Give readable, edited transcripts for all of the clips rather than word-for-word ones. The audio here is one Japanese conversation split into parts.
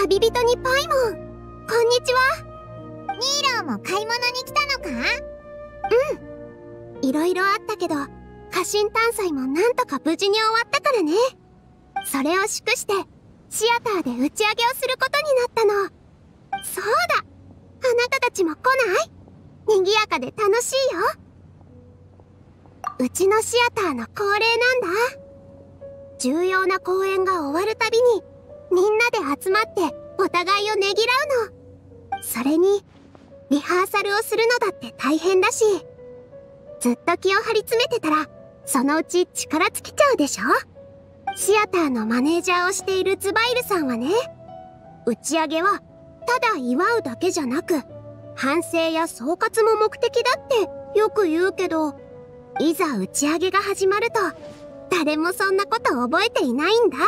旅人にパイモン、こんにちは。 ニーローも買い物に来たのか？ いろいろあったけど、家臣探査もなんとか無事に終わったからね。それを祝してシアターで打ち上げをすることになったの。そうだ、あなたたちも来ない？賑やかで楽しいよ。うちのシアターの恒例なんだ。重要な公演が終わるたびにみんなで集まってお互いをねぎらうの。それにリハーサルをするのだって大変だし、ずっと気を張り詰めてたらそのうち力尽きちゃうでしょ。シアターのマネージャーをしているズバイルさんはね、打ち上げはただ祝うだけじゃなく反省や総括も目的だってよく言うけど、いざ打ち上げが始まると誰もそんなこと覚えていないんだ。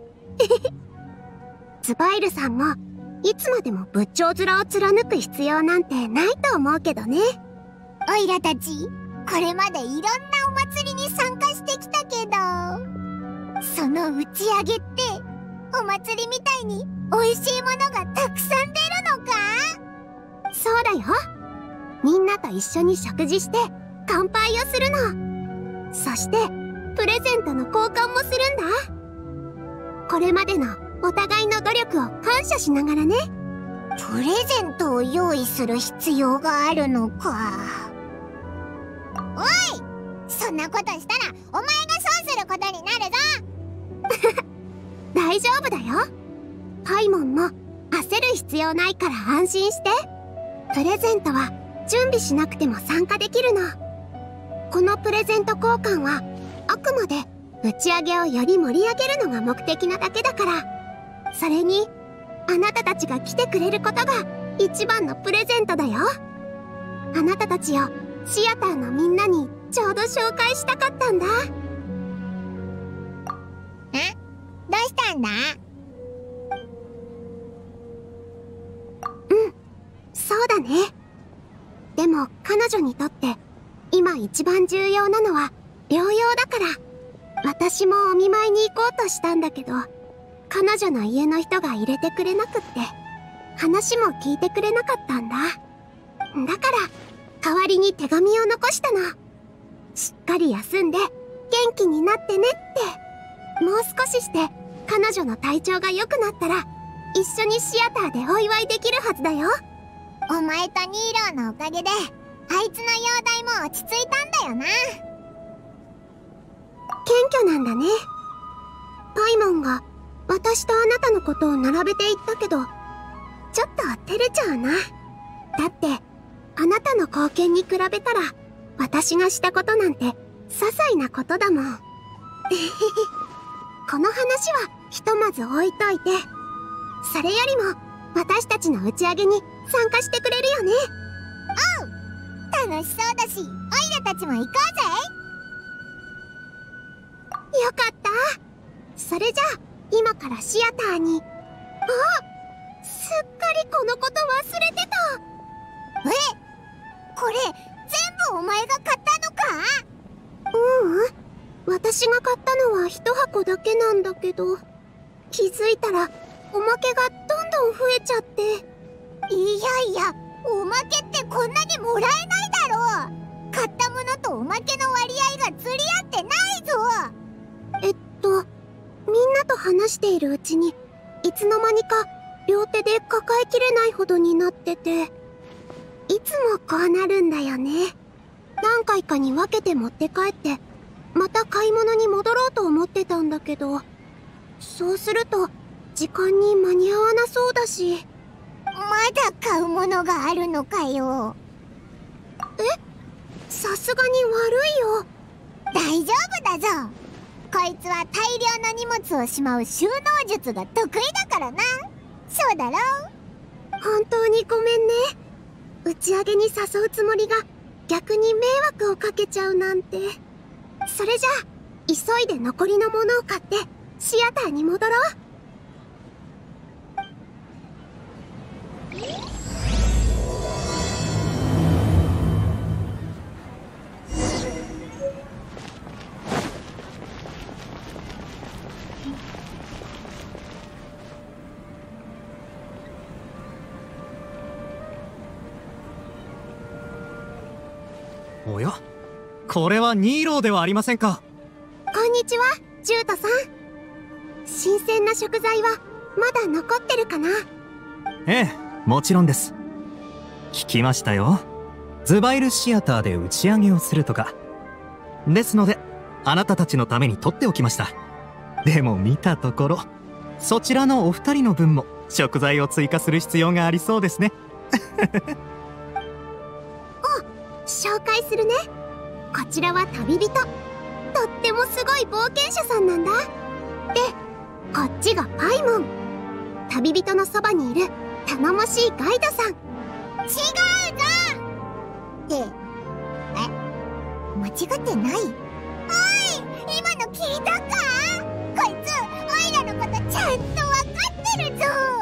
ズバイルさんもいつまでも仏頂面を貫く必要なんてないと思うけどね。 オイラたちこれまでいろんなお祭りに参加してきたけど、その打ち上げってお祭りみたいに美味しいものがたくさん出るのか？ そうだよ。みんなと一緒に食事して乾杯をするの。そしてプレゼントの交換もするんだ。これまでのお互いの努力を感謝しながらね。 プレゼントを用意する必要があるのか。おい、そんなことしたらお前が損することになるぞ。 大丈夫だよ。パイモンも焦る必要ないから安心して。プレゼントは準備しなくても参加できるの。このプレゼント交換はあくまで打ち上げをより盛り上げるのが目的なだけだから。それにあなたたちが来てくれることが一番のプレゼントだよ。あなたたちをシアターのみんなにちょうど紹介したかったんだ。 どうしたんだ？ そうだね。でも彼女にとって今一番重要なのは療養だから。私もお見舞いに行こうとしたんだけど、彼女の家の人が入れてくれなくって、話も聞いてくれなかったんだ。だから代わりに手紙を残したの。しっかり休んで元気になってねって。もう少しして彼女の体調が良くなったら一緒にシアターでお祝いできるはずだよ。 お前とニーローのおかげであいつの容体も落ち着いたんだよな。 謙虚なんだね。パイモンが私とあなたのことを並べて言ったけど、ちょっと照れちゃうな。だってあなたの貢献に比べたら私がしたことなんて些細なことだもん。この話はひとまず置いといて、それよりも私たちの打ち上げに参加してくれるよね。 楽しそうだし、オイラたちも行こうぜ。 よかった。それじゃあ今からシアターに。すっかりこのこと忘れてた。 これ全部お前が買ったのか？ 私が買ったのは1箱だけなんだけど、気づいたらおまけがどんどん増えちゃって。 いやいや、おまけってこんなにもらえないだろう。買ったものとおまけの割合が釣り合ってないぞ。 みんなと話しているうちにいつの間にか両手で抱えきれないほどになってて、いつもこうなるんだよね。何回かに分けて持って帰ってまた買い物に戻ろうと思ってたんだけど、そうすると時間に間に合わなそうだし。 まだ買うものがあるのかよ。 さすがに悪いよ。 大丈夫だぞ。こいつは大量の荷物をしまう収納術が得意だからな。そうだろ？ 本当にごめんね。打ち上げに誘うつもりが逆に迷惑をかけちゃうなんて。それじゃあ急いで残りのものを買ってシアターに戻ろう。 おや、これはニーローではありませんか。 こんにちは、ジュートさん。新鮮な食材はまだ残ってるかな？ ええ、もちろんです。聞きましたよ。ズバイルシアターで打ち上げをするとか。ですので、あなたたちのために取っておきました。でも見たところ、そちらのお二人の分も食材を追加する必要がありそうですね。 紹介するね。こちらは旅人。とってもすごい冒険者さんなんだ。で、こっちがパイモン。旅人のそばにいる頼もしいガイドさん。 違うぞって間違ってない？おい、今の聞いたか？こいつオイラのことちゃんと分かってるぞ。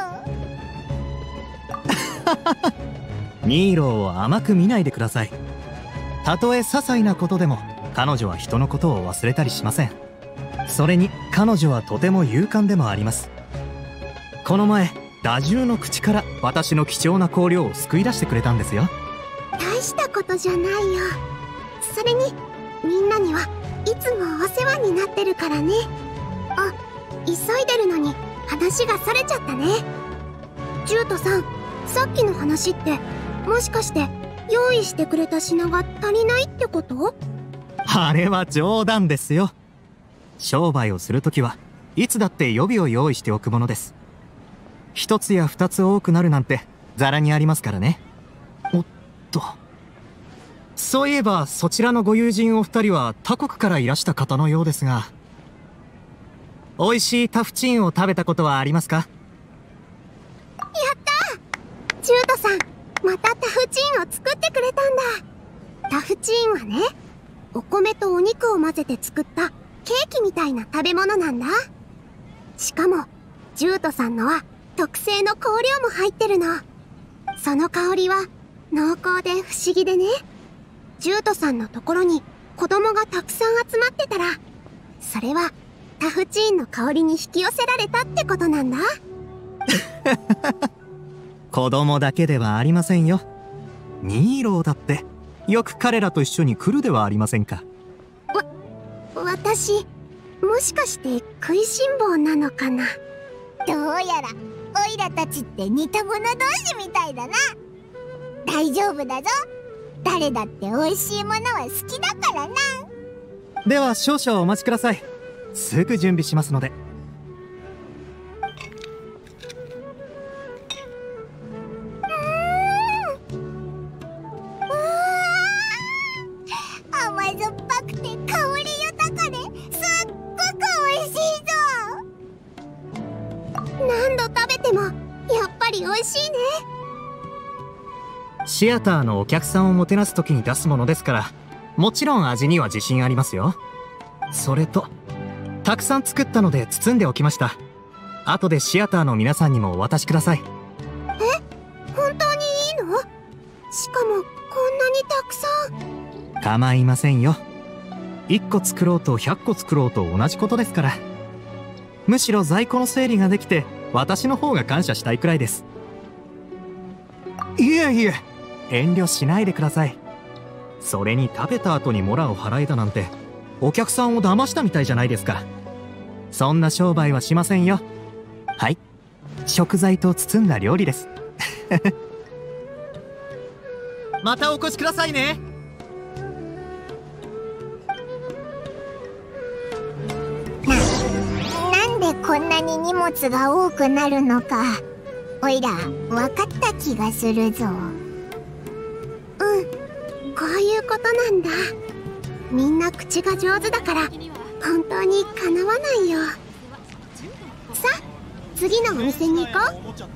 ニーローを甘く見ないでください。たとえ些細なことでも彼女は人のことを忘れたりしません。それに彼女はとても勇敢でもあります。この前、打獣の口から私の貴重な香料を救い出してくれたんですよ。 大したことじゃないよ。それにみんなにはいつもお世話になってるからね。あ、急いでるのに話がそれちゃったね。ジュートさん、さっきの話ってもしかして用意してくれた品が足りないってこと？ あれは冗談ですよ。商売をするときはいつだって予備を用意しておくものです。一つや二つ多くなるなんてザラにありますからね。おっと、そういえばそちらのご友人お二人は他国からいらした方のようですが、美味しいタフチンを食べたことはありますか？ やった！ジュートさん、またタフチンを作ってくれたんだ。タフチンはね、お米とお肉を混ぜて作ったケーキみたいな食べ物なんだ。しかもジュートさんのは特製の香料も入ってるの。その香りは濃厚で不思議でね。ジュートさんのところに子供がたくさん集まってたら、それはタフチンの香りに引き寄せられたってことなんだ。 子供だけではありませんよ。ニーローだってよく彼らと一緒に来るではありませんか。 私、もしかして食いしん坊なのかな。 どうやらオイラたちって似た者同士みたいだな。大丈夫だぞ。誰だって美味しいものは好きだからな。 では少々お待ちください。すぐ準備しますので。 甘酸っぱくて香り豊かですっごく美味しいぞ。 何度食べてもやっぱり美味しいね。 シアターのお客さんをもてなす時に出すものですから、もちろん味には自信ありますよ。それとたくさん作ったので包んでおきました。後でシアターの皆さんにもお渡しください。 本当にいいの？しかもこんなにたくさん。 構いませんよ。1個作ろうと100個作ろうと同じことですから。むしろ在庫の整理ができて私の方が感謝したいくらいです。いえいえ、遠慮しないでください。それに食べた後にモラを払えたなんてお客さんを騙したみたいじゃないですか。そんな商売はしませんよ。はい、食材と包んだ料理です。またお越しくださいね。 なんでこんなに荷物が多くなるのか、おいら分かった気がするぞ。 こういうことなんだ。みんな口が上手だから本当にかなわないよ。さあ、次のお店に行こ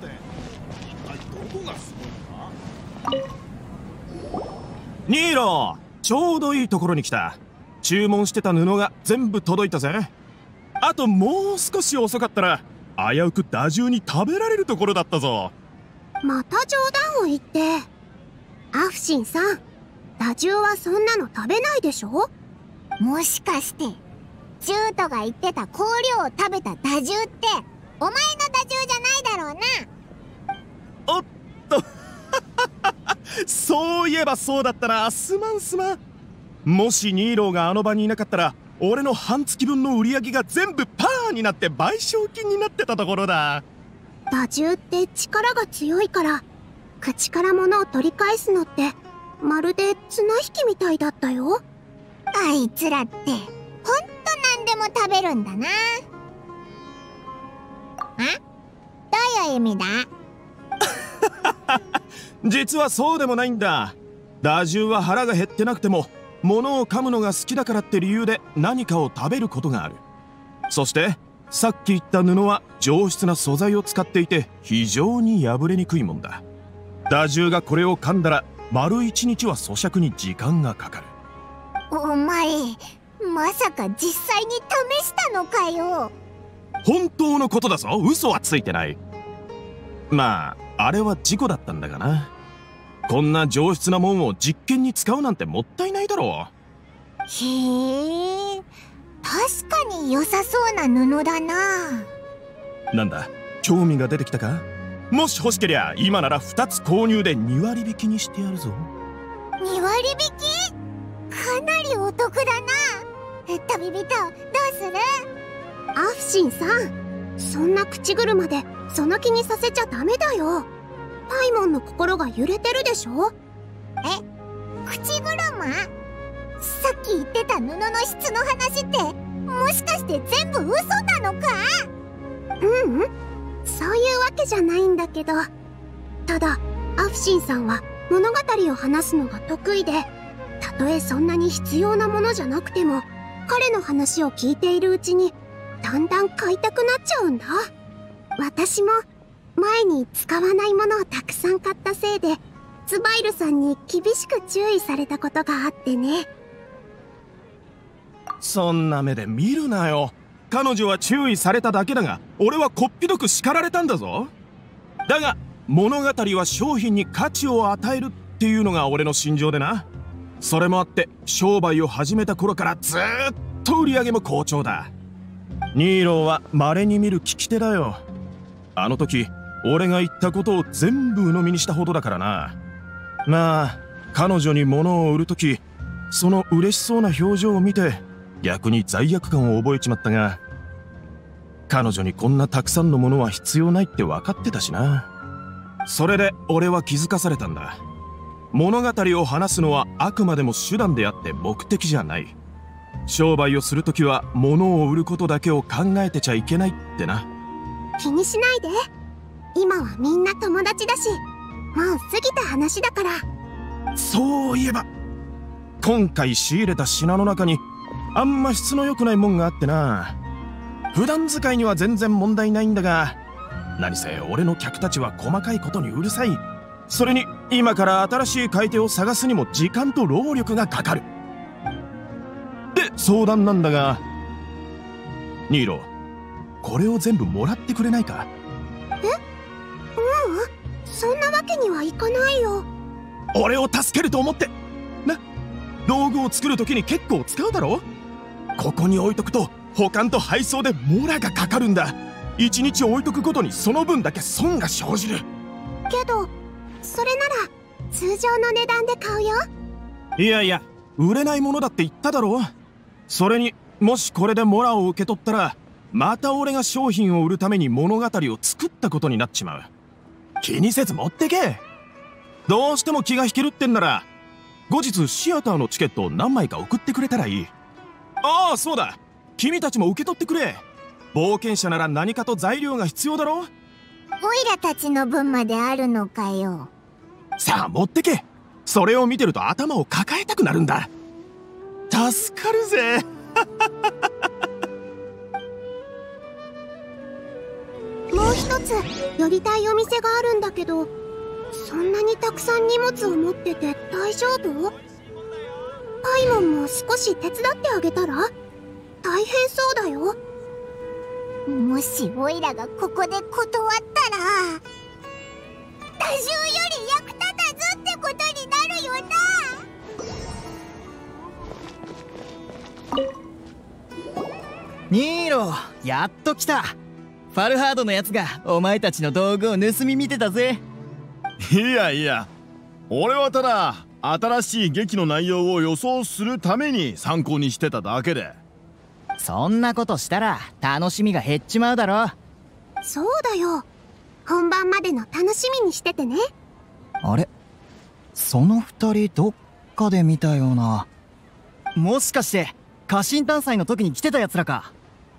う。ニーロー、ちょうどいいところに来た。注文してた布が全部届いたぜ。あともう少し遅かったら危うく打獣に食べられるところだったぞ。 また冗談を言って。アフシンさん、打獣はそんなの食べないでしょ？ もしかしてジュートが言ってた香料を食べた打獣ってお前の打獣じゃないだろうな。 おっとそういえばそうだったな。すまんすまん。 もしニーローがあの場にいなかったら、俺の半月分の売り上げが全部パーになって賠償金になってたところだ。 打獣って力が強いから、口から物を取り返すのってまるで綱引きみたいだったよ。 あいつらってほんと何でも食べるんだな。どういう意味だ？ 実はそうでもないんだ。打獣は腹が減ってなくても物を噛むのが好きだからって理由で何かを食べることがある。そしてさっき言った布は上質な素材を使っていて非常に破れにくいもんだ。打獣がこれを噛んだら丸1日は咀嚼に時間がかかる。 お前まさか実際に試したのかよ。 本当のことだぞ。嘘はついてない。まああれは事故だったんだがな。こんな上質なもんを実験に使うなんてもったいないだろう。 へえ、確かに良さそうな布だな。 なんだ、興味が出てきたか？もし欲しけりゃ今なら2つ購入で2割引きにしてやるぞ。 2割引き？かなりお得だな。旅人どうする？ アフシンさん、そんな口車でその気にさせちゃダメだよ。パイモンの心が揺れてるでしょ。 口車？さっき言ってた布の質の話ってもしかして全部嘘なのか？ ううん、そういうわけじゃないんだけど、ただアフシンさんは物語を話すのが得意で、たとえそんなに必要なものじゃなくても彼の話を聞いているうちにだんだん買いたくなっちゃうんだ。私も前に使わないものをたくさん買ったせいでツバイルさんに厳しく注意されたことがあってね。 そんな目で見るなよ。彼女は注意されただけだが、俺はこっぴどく叱られたんだぞ。だが物語は商品に価値を与えるっていうのが俺の心情でな。それもあって商売を始めた頃からずーっと売り上げも好調だ。ニーローは稀に見る聞き手だよ。あの時俺が言ったことを全部鵜呑みにしたほどだからな。まあ彼女に物を売る時、その嬉しそうな表情を見て逆に罪悪感を覚えちまったが、彼女にこんなたくさんのものは必要ないって分かってたしな。それで俺は気づかされたんだ。物語を話すのはあくまでも手段であって目的じゃない。商売をするときは物を売ることだけを考えてちゃいけないってな。 気にしないで。今はみんな友達だし、もう過ぎた話だから。 そういえば今回仕入れた品の中にあんま質の良くないもんがあってな。普段使いには全然問題ないんだが、何せ俺の客たちは細かいことにうるさい。それに今から新しい買い手を探すにも時間と労力がかかる。で相談なんだが、ニーロ、これを全部もらってくれないか？ そんなわけにはいかないよ。 俺を助けると思ってな。道具を作る時に結構使うだろ。ここに置いとくと保管と配送でモラがかかるんだ。1日置いとくごとにその分だけ損が生じる。 けどそれなら通常の値段で買うよ。 いやいや、売れないものだって言っただろ。それにもしこれでモラを受け取ったらまた俺が商品を売るために物語を作ったことになっちまう。気にせず持ってけ。どうしても気が引けるってんなら後日シアターのチケットを何枚か送ってくれたらいい。ああそうだ、君たちも受け取ってくれ。冒険者なら何かと材料が必要だろ。 オイラたちの分まであるのかよ。 さあ持ってけ。それを見てると頭を抱えたくなるんだ。助かるぜ。 もう一つ寄りたいお店があるんだけど、そんなにたくさん荷物を持ってて大丈夫？パイモンも少し手伝ってあげたら？大変そうだよ。 もしオイラがここで断ったら多重より役立たずってことになるよな。 ニーロ、やっと来た。ファルハードのやつがお前たちの道具を盗み見てたぜ。 いやいや、俺はただ新しい劇の内容を予想するために参考にしてただけで。 そんなことしたら楽しみが減っちまうだろ。 そうだよ。本番までの楽しみにしててね。 あれ、その二人どっかで見たような。もしかして家臣探査の時に来てたやつらか。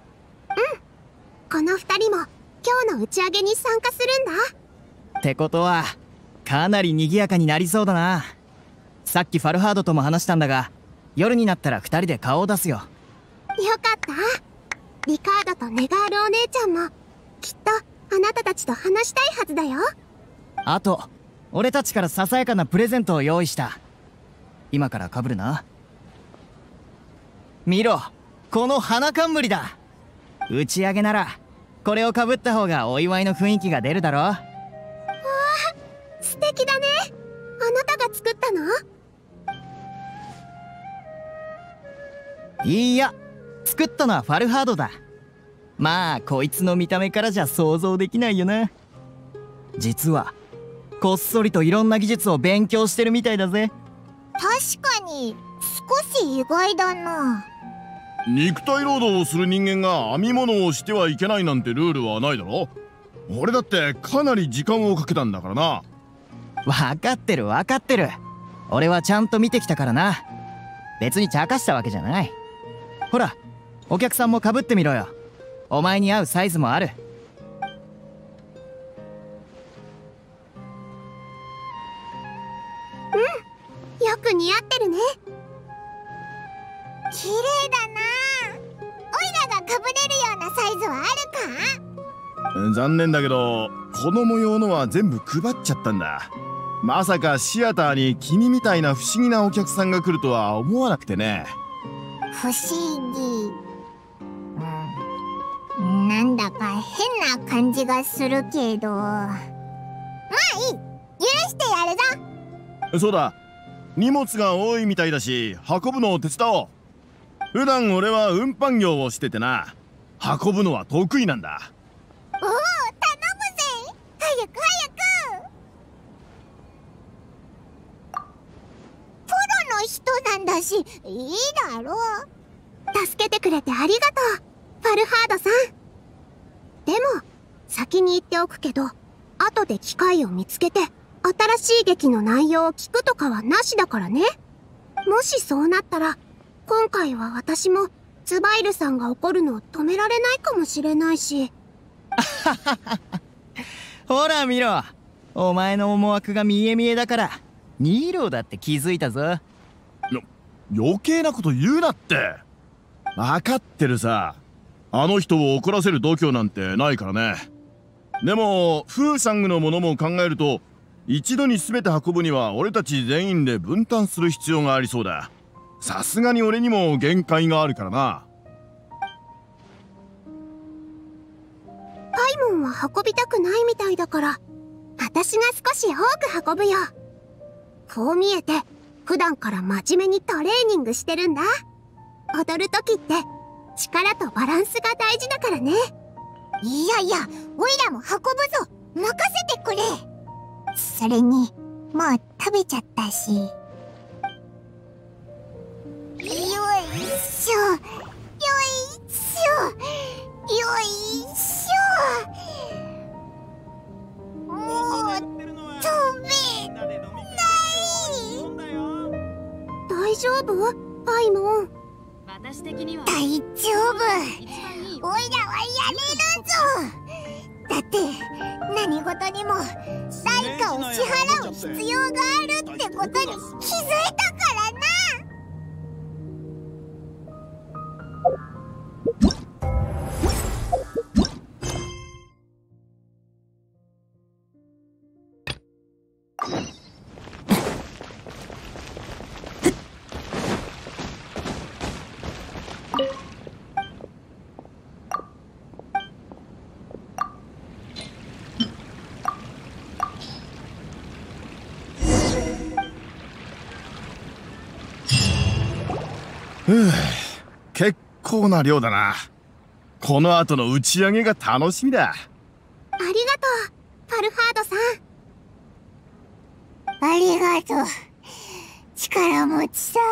この二人も今日の打ち上げに参加するんだ。 ってことはかなり賑やかになりそうだな。さっきファルハードとも話したんだが、夜になったら二人で顔を出すよ。 よかった。リカードとネガールお姉ちゃんもきっとあなたたちと話したいはずだよ。 あと俺たちからささやかなプレゼントを用意した。今からかぶるな。見ろ、この花冠だ。打ち上げならこれをかぶった方がお祝いの雰囲気が出るだろ。 わあ、素敵だね。あなたが作ったの？ いいや、作ったのはファルハードだ。まあこいつの見た目からじゃ想像できないよな。実はこっそりといろんな技術を勉強してるみたいだぜ。 確かに少し意外だな。 肉体労働をする人間が編み物をしてはいけないなんてルールはないだろ。俺だってかなり時間をかけたんだからな。 分かってる分かってる。俺はちゃんと見てきたからな。別に茶化したわけじゃない。ほら、お客さんもかぶってみろよ。お前に合うサイズもある。 よく似合ってるね。 綺麗だな。オイラがかぶれるようなサイズはあるか？ 残念だけどこの模様のは全部配っちゃったんだ。まさかシアターに君みたいな不思議なお客さんが来るとは思わなくてね。 不思議。なんだか変な感じがするけど、まあいい、許してやるぞ。 そうだ、荷物が多いみたいだし運ぶのを手伝おう。普段俺は運搬業をしててな、運ぶのは得意なんだ。 おお、頼むぜ。早く早く。プロの人なんだしいいだろう。 助けてくれてありがとう、ファルハードさん。でも先に言っておくけど、後で機会を見つけて新しい劇の内容を聞くとかはなしだからね。もしそうなったら今回は私もツバイルさんが怒るのを止められないかもしれないし。 ほら見ろ、お前の思惑が見え見えだからニーローだって気づいたぞ。 余計なこと言うなって。分かってるさ。あの人を怒らせる度胸なんてないからね。でもフーサングのものも考えると、一度に全て運ぶには俺たち全員で分担する必要がありそうだ。さすがに俺にも限界があるからな。 パイモンは運びたくないみたいだから、私が少し多く運ぶよ。こう見えて普段から真面目にトレーニングしてるんだ。踊る時って力とバランスが大事だからね。 いやいや、オイラも運ぶぞ。任せてくれ。それにもう食べちゃったし。よいしょ、よいしょ、よいしょ。もう飛べない。 大丈夫？パイモン。 私的には大丈夫。オイラはやれるぞ。だって何事にも対価を支払う必要があるってことに気づいたからな。 結構な量だな。この後の打ち上げが楽しみだ。 ありがとう、ファルハードさん。 ありがとう。 力持ちさ。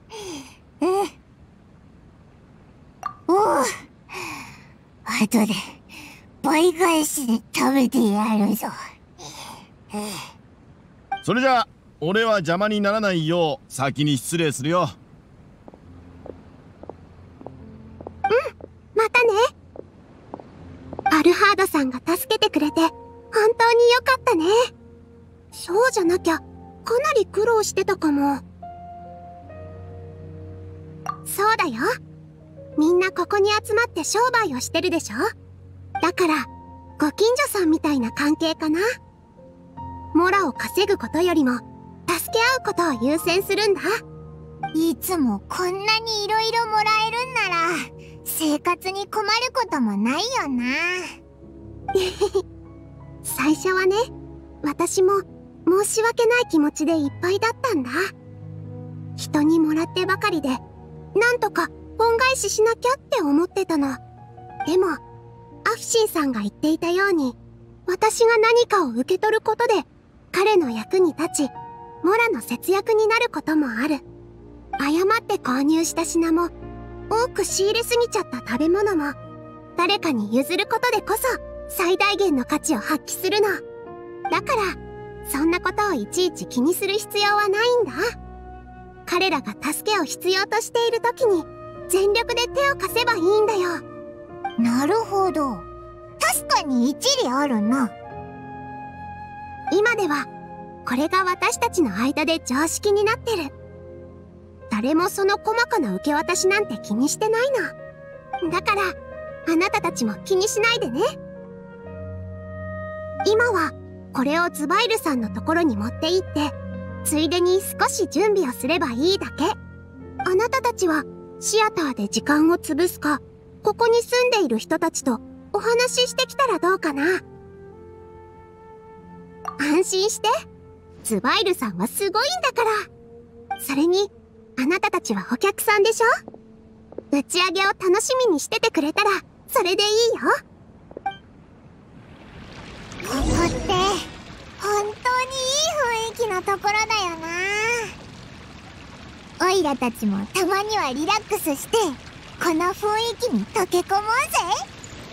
おう、後で倍返しで食べてやるぞ。 それじゃあ俺は邪魔にならないよう先に失礼するよ。 またね。アルハードさんが助けてくれて本当によかったね。そうじゃなきゃかなり苦労してたかも。そうだよ。みんなここに集まって商売をしてるでしょ。だからご近所さんみたいな関係かな。モラを稼ぐことよりも助け合うことを優先するんだ。 いつもこんなにいろいろもらえるんなら生活に困ることもないよな。 最初はね、私も申し訳ない気持ちでいっぱいだったんだ。人にもらってばかりでなんとか恩返ししなきゃって思ってたの。でもアフシンさんが言っていたように、私が何かを受け取ることで彼の役に立ち、モラの節約になることもある。誤って購入した品も、多く仕入れすぎちゃった食べ物も、誰かに譲ることでこそ最大限の価値を発揮するの。だからそんなことをいちいち気にする必要はないんだ。彼らが助けを必要としている時に全力で手を貸せばいいんだよ。 なるほど。確かに一理あるな。 今ではこれが私たちの間で常識になってる。誰もその細かな受け渡しなんて気にしてないの。だからあなたたちも気にしないでね。今はこれをズバイルさんのところに持って行って、ついでに少し準備をすればいいだけ。あなたたちはシアターで時間を潰すか、ここに住んでいる人たちとお話ししてきたらどうかな。安心して。ズバイルさんはすごいんだから。それにあなたたちはお客さんでしょ。打ち上げを楽しみにしててくれたらそれでいいよ。 ここって本当にいい雰囲気のところだよな。オイラたちもたまにはリラックスしてこの雰囲気に溶け込もうぜ。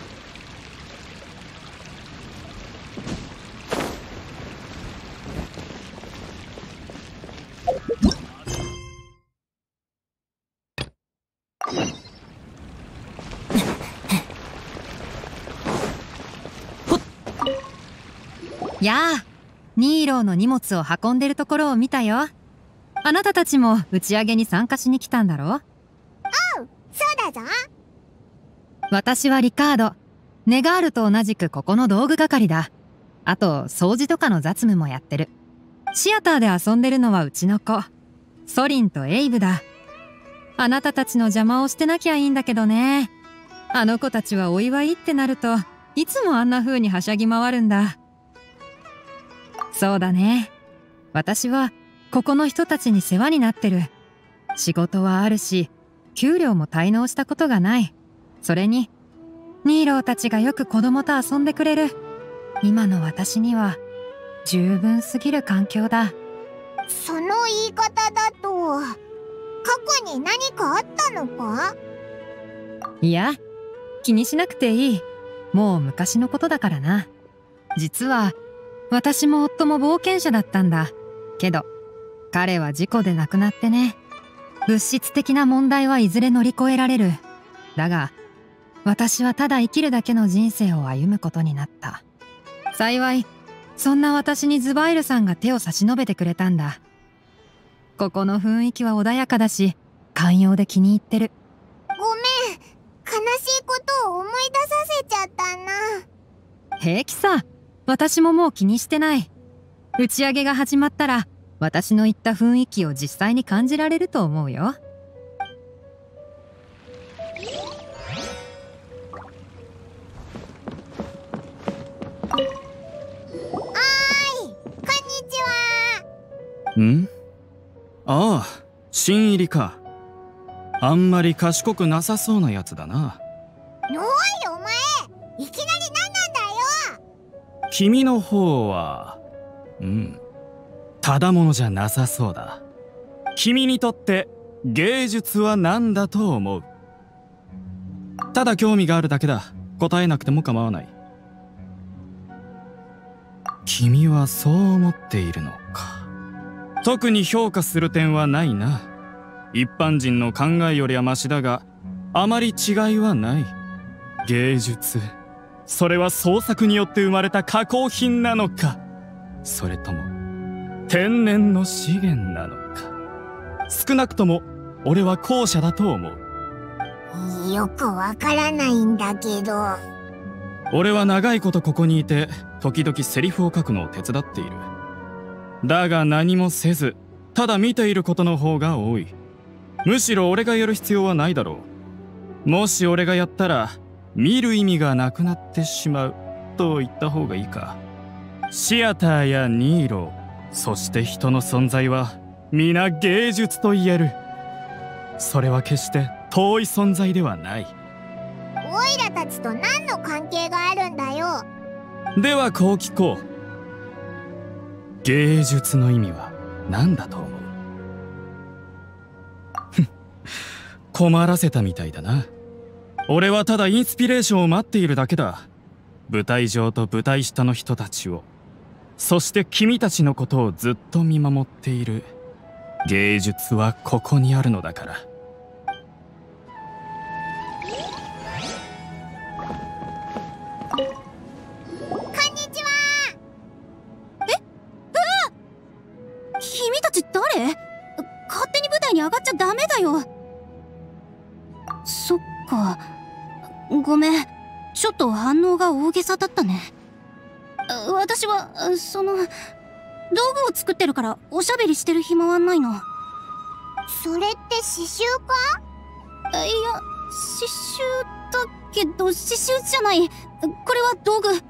やあ、ニーローの荷物を運んでるところを見たよ。あなたたちも打ち上げに参加しに来たんだろ？ おう、そうだぞ。 私はリカード。ネガールと同じくここの道具係だ。あと掃除とかの雑務もやってる。シアターで遊んでるのはうちの子ソリンとエイブだ。あなたたちの邪魔をしてなきゃいいんだけどね。あの子たちはお祝いってなるといつもあんな風にはしゃぎ回るんだ。そうだね。私はここの人たちに世話になってる。仕事はあるし、給料も滞納したことがない。それにニーローたちがよく子供と遊んでくれる。今の私には十分すぎる環境だ。 その言い方だと過去に何かあったのか？ いや、気にしなくていい。もう昔のことだからな。実は私も夫も冒険者だったんだ。けど彼は事故で亡くなってね。物質的な問題はいずれ乗り越えられる。だが私はただ生きるだけの人生を歩むことになった。幸いそんな私にズバイルさんが手を差し伸べてくれたんだ。ここの雰囲気は穏やかだし寛容で気に入ってる。 ごめん、悲しいことを思い出させちゃったな。 平気さ。私ももう気にしてない。打ち上げが始まったら私の言った雰囲気を実際に感じられると思うよ。 ん？ああ、新入りか。あんまり賢くなさそうなやつだな。 おいお前、いきなり何なんだよ。 君の方はただものじゃなさそうだ。 君にとって芸術は何だと思う？ただ興味があるだけだ。答えなくても構わない。君はそう思っているのか。特に評価する点はないな。一般人の考えよりはマシだが、あまり違いはない。芸術、それは創作によって生まれた加工品なのか、それとも天然の資源なのか。少なくとも俺は後者だと思う。 よくわからないんだけど。 俺は長いことここにいて、時々セリフを書くのを手伝っている。だが何もせず、ただ見ていることの方が多い。むしろ俺がやる必要はないだろう。もし俺がやったら見る意味がなくなってしまうと言った方がいいか。シアターやニーロー、そして人の存在は皆芸術と言える。それは決して遠い存在ではない。 オイラたちと何の関係があるんだよ。 ではこう聞こう。芸術の意味は何だと思う？困らせたみたいだな。俺はただインスピレーションを待っているだけだ。舞台上と舞台下の人たちを、そして君たちのことをずっと見守っている。芸術はここにあるのだから。 こんにちは。 君たち誰？勝手に舞台に上がっちゃダメだよ。そっか。ごめん。ちょっと反応が大げさだったね。私は、道具を作ってるからおしゃべりしてる暇はないの。 それって刺繍か？ いや、刺繍だけど刺繍じゃない。これは道具。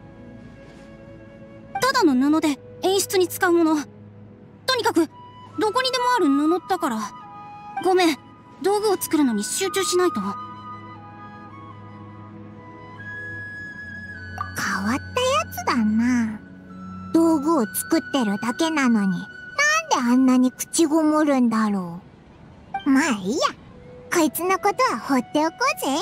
ただの布で演出に使うもの。とにかくどこにでもある布だから。ごめん、道具を作るのに集中しないと。 変わったやつだな。道具を作ってるだけなのに、なんであんなに口ごもるんだろう。まあいいや、こいつのことは放っておこうぜ。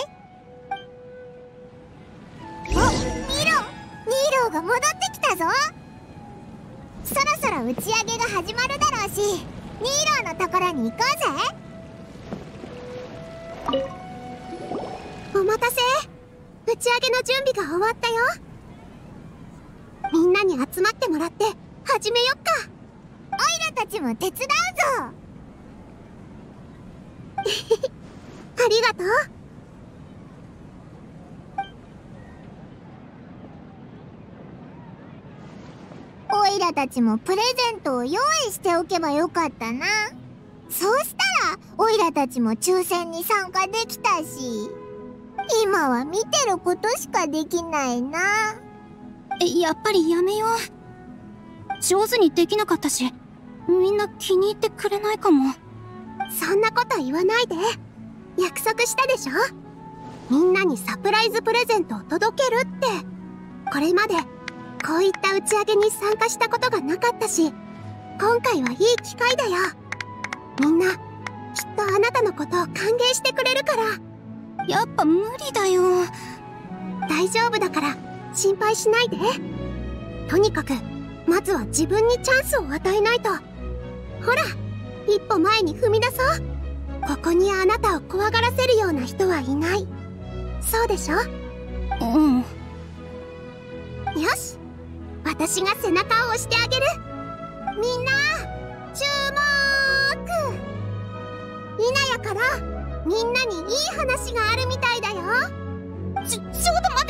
お、ニーローが戻ってきたぞ。そろそろ打ち上げが始まるだろうし、ニーローのところに行こうぜ。 お待たせ。打ち上げの準備が終わったよ。みんなに集まってもらって始めよっか。 オイラたちも手伝うぞ。 ありがとう。 オイラたちもプレゼントを用意しておけばよかったな。そうしたらオイラたちも抽選に参加できたし、今は見てることしかできないな。 やっぱりやめよう。上手にできなかったし、みんな気に入ってくれないかも。そんなこと言わないで。約束したでしょ。みんなにサプライズプレゼントを届けるって。これまでこういった打ち上げに参加したことがなかったし、今回はいい機会だよ。みんなきっとあなたのことを歓迎してくれるから。やっぱ無理だよ。大丈夫だから心配しないで。とにかくまずは自分にチャンスを与えないと。ほら、一歩前に踏み出そう。ここにあなたを怖がらせるような人はいない。そうでしょ？うん。よし、私が背中を押してあげる。みんな注目。イナヤからみんなにいい話があるみたいだよ。ちょっと待って。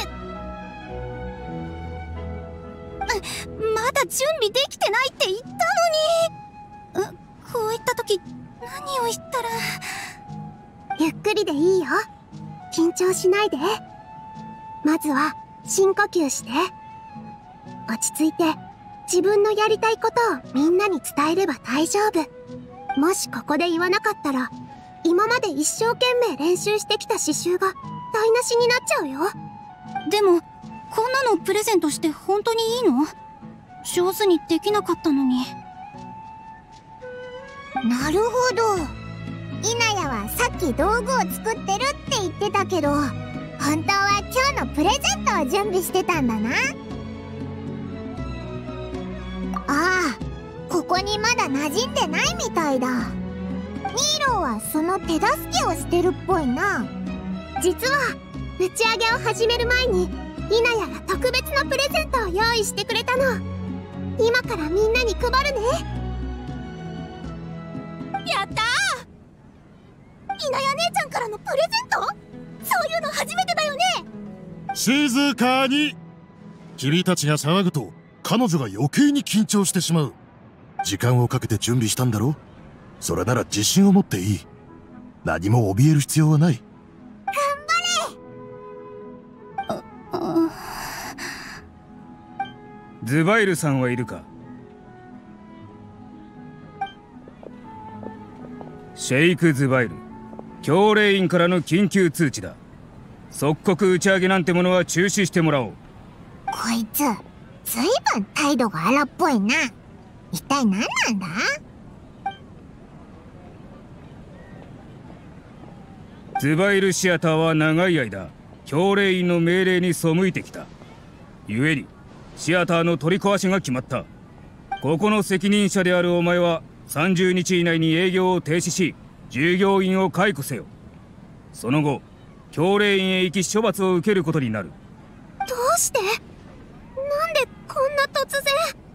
まだ準備できてないって言ったのに。こういった時何を言ったら。ゆっくりでいいよ。緊張しないで。まずは深呼吸して。落ち着いて自分のやりたいことをみんなに伝えれば大丈夫。もしここで言わなかったら、今まで一生懸命練習してきた刺繍が台無しになっちゃうよ。でもこんなのプレゼントして本当にいいの？上手にできなかったのに。 なるほど。稲谷はさっき道具を作ってるって言ってたけど、本当は今日のプレゼントを準備してたんだな。ああ、ここにまだ馴染んでないみたいだ。ニーローはその手助けをしてるっぽいな。 実は打ち上げを始める前に稲谷が特別なプレゼントを用意してくれたの。今からみんなに配るね。やったー！稲谷姉ちゃんからのプレゼント？そういうの初めてだよね。 静かに。君たちが騒ぐと彼女が余計に緊張してしまう。時間をかけて準備したんだろ。それなら自信を持っていい。何も怯える必要はない。 ズバイルさんはいるか？シェイク・ズバイル、教令員からの緊急通知だ。即刻打ち上げなんてものは中止してもらおう。 こいつずいぶん態度が荒っぽいな。一体何なんだ？ ズバイルシアターは長い間教令員の命令に背いてきた。故にシアターの取り壊しが決まった。ここの責任者であるお前は30日以内に営業を停止し、従業員を解雇せよ。その後教令員へ行き処罰を受けることになる。 どうして？なんでこんな突然？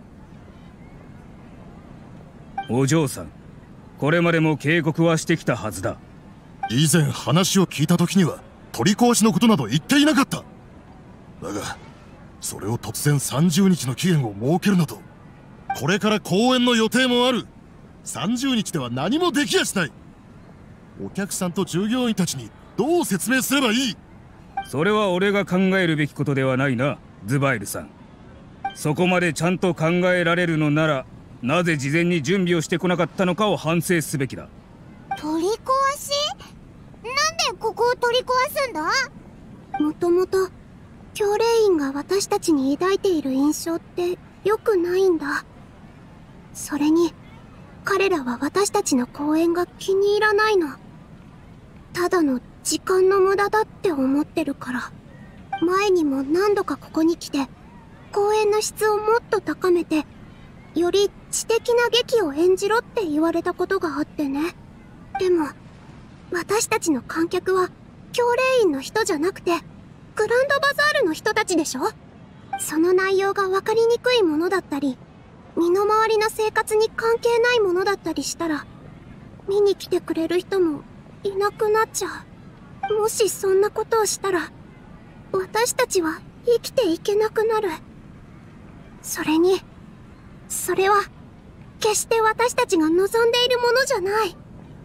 お嬢さん、これまでも警告はしてきたはずだ。 以前話を聞いた時には取り壊しのことなど言っていなかった。だがそれを突然30日の期限を設けるなど、これから公演の予定もある。30日では何もできやしない。お客さんと従業員たちにどう説明すればいい？ それは俺が考えるべきことではないな、ズバイルさん。そこまでちゃんと考えられるのなら、なぜ事前に準備をしてこなかったのかを反省すべきだ。 取り壊し？なんでここを取り壊すんだ？ もともと教令員が私たちに抱いている印象って良くないんだ。それに彼らは私たちの公演が気に入らないの。ただの時間の無駄だって思ってるから。前にも何度かここに来て公演の質をもっと高めて、より知的な劇を演じろって言われたことがあってね。でも私たちの観客は教令員の人じゃなくてグランドバザールの人たちでしょ。その内容が分かりにくいものだったり、身の回りの生活に関係ないものだったりしたら、見に来てくれる人もいなくなっちゃう。もしそんなことをしたら私たちは生きていけなくなる。それにそれは決して私たちが望んでいるものじゃない。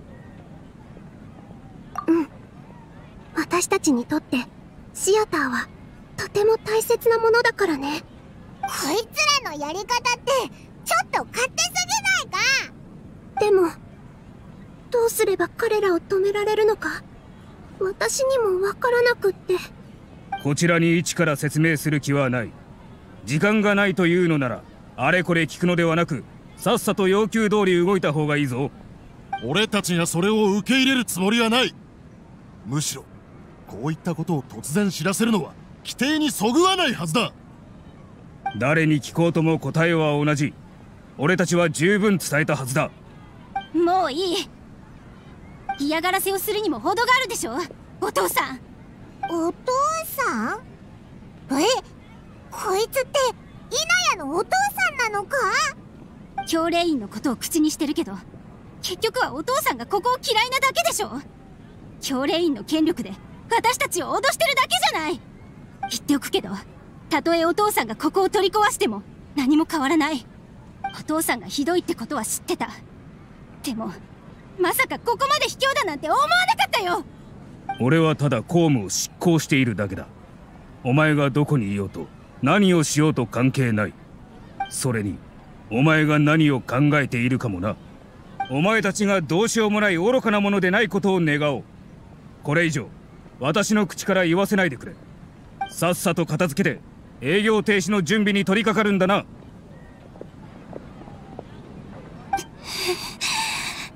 私たちにとってシアターはとても大切なものだからね。 こいつらのやり方ってちょっと勝手すぎないか？ でもどうすれば彼らを止められるのか私にもわからなくって。 こちらに一から説明する気はない。時間がないというのならあれこれ聞くのではなく、さっさと要求通り動いた方がいいぞ。 俺たちがそれを受け入れるつもりはない。むしろこういったことを突然知らせるのは規定にそぐわないはずだ。 誰に聞こうとも答えは同じ。俺たちは十分伝えたはずだ。 もういい。嫌がらせをするにも程があるでしょ、お父さん。 お父さん？こいつって稲谷のお父さんなのか？ 教令員のことを口にしてるけど、結局はお父さんがここを嫌いなだけでしょ。教令員の権力で私たちを脅してるだけじゃない。言っておくけど、たとえお父さんがここを取り壊しても何も変わらない。お父さんがひどいってことは知ってた。でもまさかここまで卑怯だなんて思わなかったよ。 俺はただ公務を執行しているだけだ。お前がどこにいようと何をしようと関係ない。それにお前が何を考えているかもな。お前たちがどうしようもない愚かなものでないことを願おう。これ以上私の口から言わせないでくれ。さっさと片付けて営業停止の準備に取り掛かるんだな。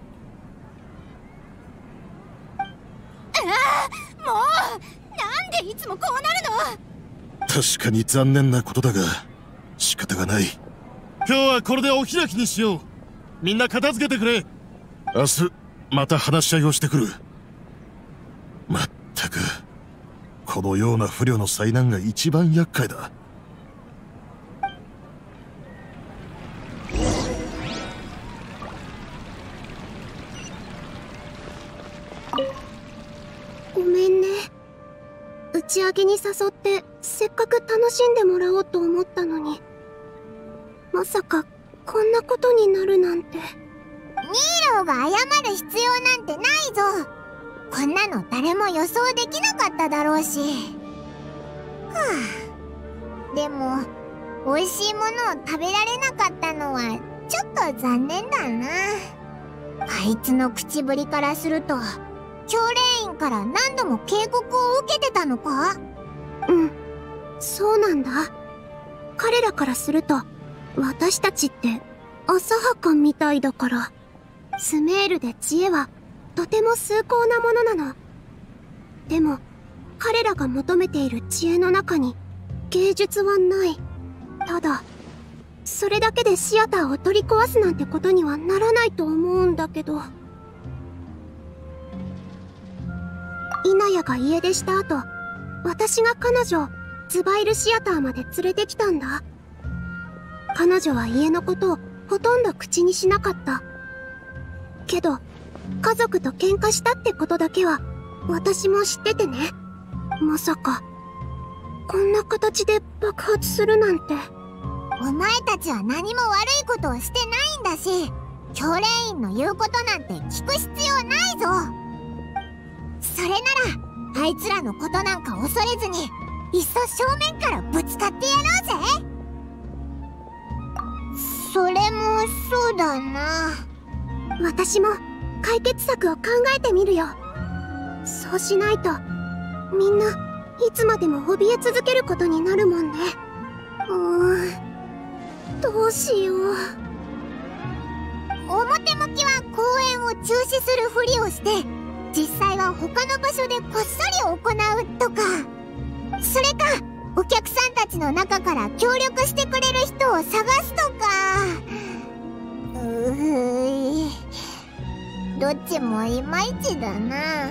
確かに残念なことだが仕方がない。今日はこれでお開きにしよう。みんな片付けてくれ。明日また話し合いをしてくる。まったくこのような不慮の災難が一番厄介だ。 ごめんね。打ち上げに誘ってせっかく楽しんでもらおうと思ったのに、まさかこんなことになるなんて。 ニーローが謝る必要なんてないぞ。こんなの誰も予想できなかっただろうし。はあ、でも美味しいものを食べられなかったのはちょっと残念だな。あいつの口ぶりからすると教練員から何度も警告を受けてたのか？ うん、そうなんだ。彼らからすると私たちって浅はかみたいだから。スメールで知恵はとても崇高なものなの。でも彼らが求めている知恵の中に芸術はない。ただそれだけでシアターを取り壊すなんてことにはならないと思うんだけど。イナヤが家出した後、私が彼女をズバイルシアターまで連れてきたんだ。彼女は家のことをほとんど口にしなかった。けど家族と喧嘩したってことだけは私も知っててね。まさかこんな形で爆発するなんて。 お前たちは何も悪いことをしてないんだし、教練員の言うことなんて聞く必要ないぞ。それならあいつらのことなんか恐れずにいっそ正面からぶつかってやろうぜ。それもそうだな。 私も解決策を考えてみるよ。そうしないとみんないつまでも怯え続けることになるもんね。どうしよう。 表向きは公演を中止するふりをして実際は他の場所でこっそり行うとか、それかお客さんたちの中から協力してくれる人を探すとか。どっちもいまいちだな。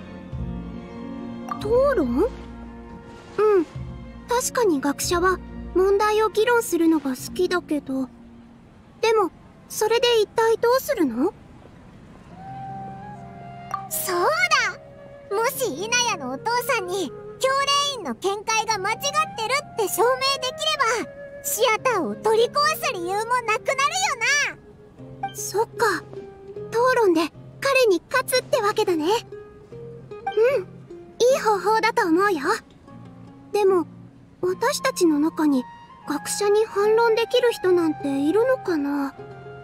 討論？うん、確かに学者は問題を議論するのが好きだけど、でもそれで一体どうするの？ そうだ、もしイナヤのお父さんに教練員の見解が間違ってるって証明できればシアターを取り壊す理由もなくなるよな。そっか、討論で彼に勝つってわけだね。うん、いい方法だと思うよ。でも私たちの中に学者に反論できる人なんているのかな？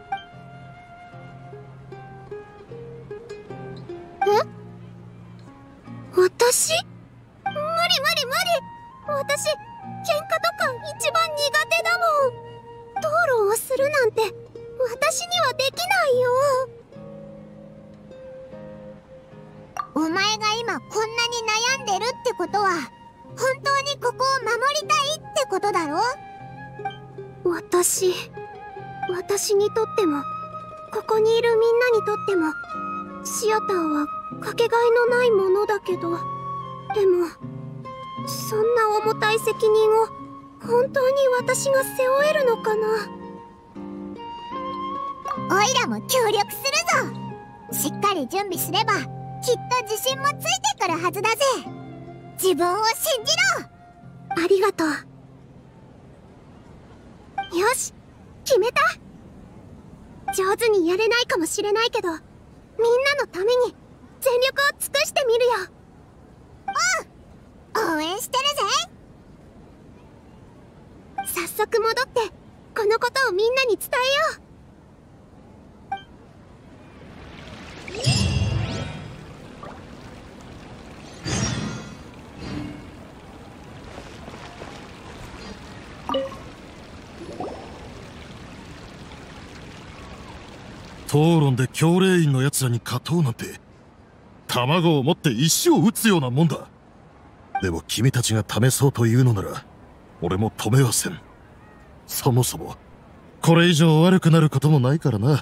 私？無理。私、喧嘩とか一番苦手だもん。討論をするなんて私にはできないよ。 お前が今こんなに悩んでるってことは本当にここを守りたいってことだろ？ 私にとってもここにいるみんなにとってもシアターはかけがえのないものだけど、でもそんな重たい責任を本当に私が背負えるのかな？ おいらも協力するぞ。しっかり準備すればきっと自信もついてくるはずだぜ。自分を信じろ。 ありがとう。よし、決めた。上手にやれないかもしれないけどみんなのために全力を尽くしてみるよ。 応援してるぜ。早速戻ってこのことをみんなに伝えよう。 討論で教練員の奴らに勝とうなんて卵を持って石を打つようなもんだ。でも君たちが試そうというのなら俺も止めはせん。そもそもこれ以上悪くなることもないからな。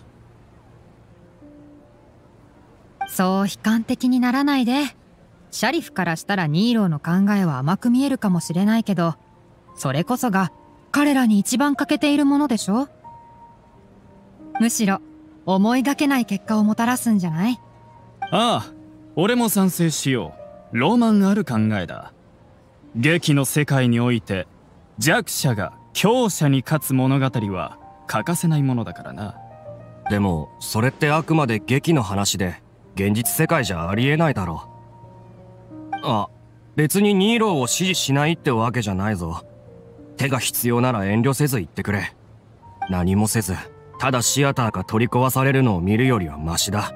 そう悲観的にならないで。シャリフからしたらニーローの考えは甘く見えるかもしれないけど、それこそが彼らに一番欠けているものでしょ。むしろ思いがけない結果をもたらすんじゃない？ ああ、俺も賛成しよう。ロマンある考えだ。劇の世界において弱者が強者に勝つ物語は欠かせないものだからな。 でもそれってあくまで劇の話で現実世界じゃありえないだろう。あ、別にニーローを支持しないってわけじゃないぞ。手が必要なら遠慮せず言ってくれ。何もせずただシアターが取り壊されるのを見るよりはマシだ。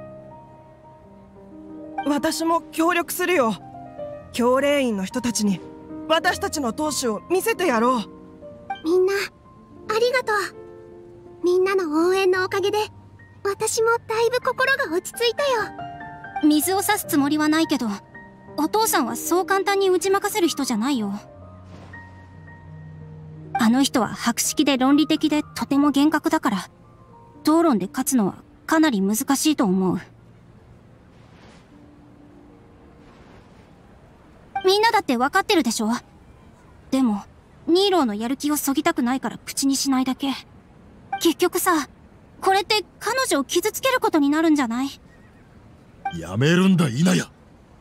私も協力するよ。教令員の人たちに私たちの闘志を見せてやろう。 みんなありがとう。みんなの応援のおかげで私もだいぶ心が落ち着いたよ。 水を差すつもりはないけど、お父さんはそう簡単に打ち負かせる人じゃないよ。あの人は博識で論理的でとても厳格だから、討論で勝つのはかなり難しいと思う。みんなだって分かってるでしょ。でもニーローのやる気をそぎたくないから口にしないだけ。結局さ、これって彼女を傷つけることになるんじゃない？ やめるんだ、イナヤ。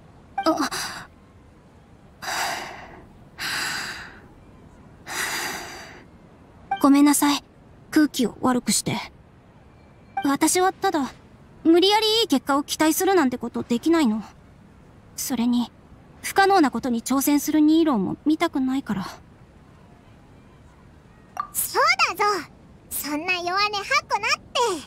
ごめんなさい、空気を悪くして。私はただ無理やりいい結果を期待するなんてことできないの。それに不可能なことに挑戦するニーローも見たくないから。 そうだぞ、そんな弱音吐くな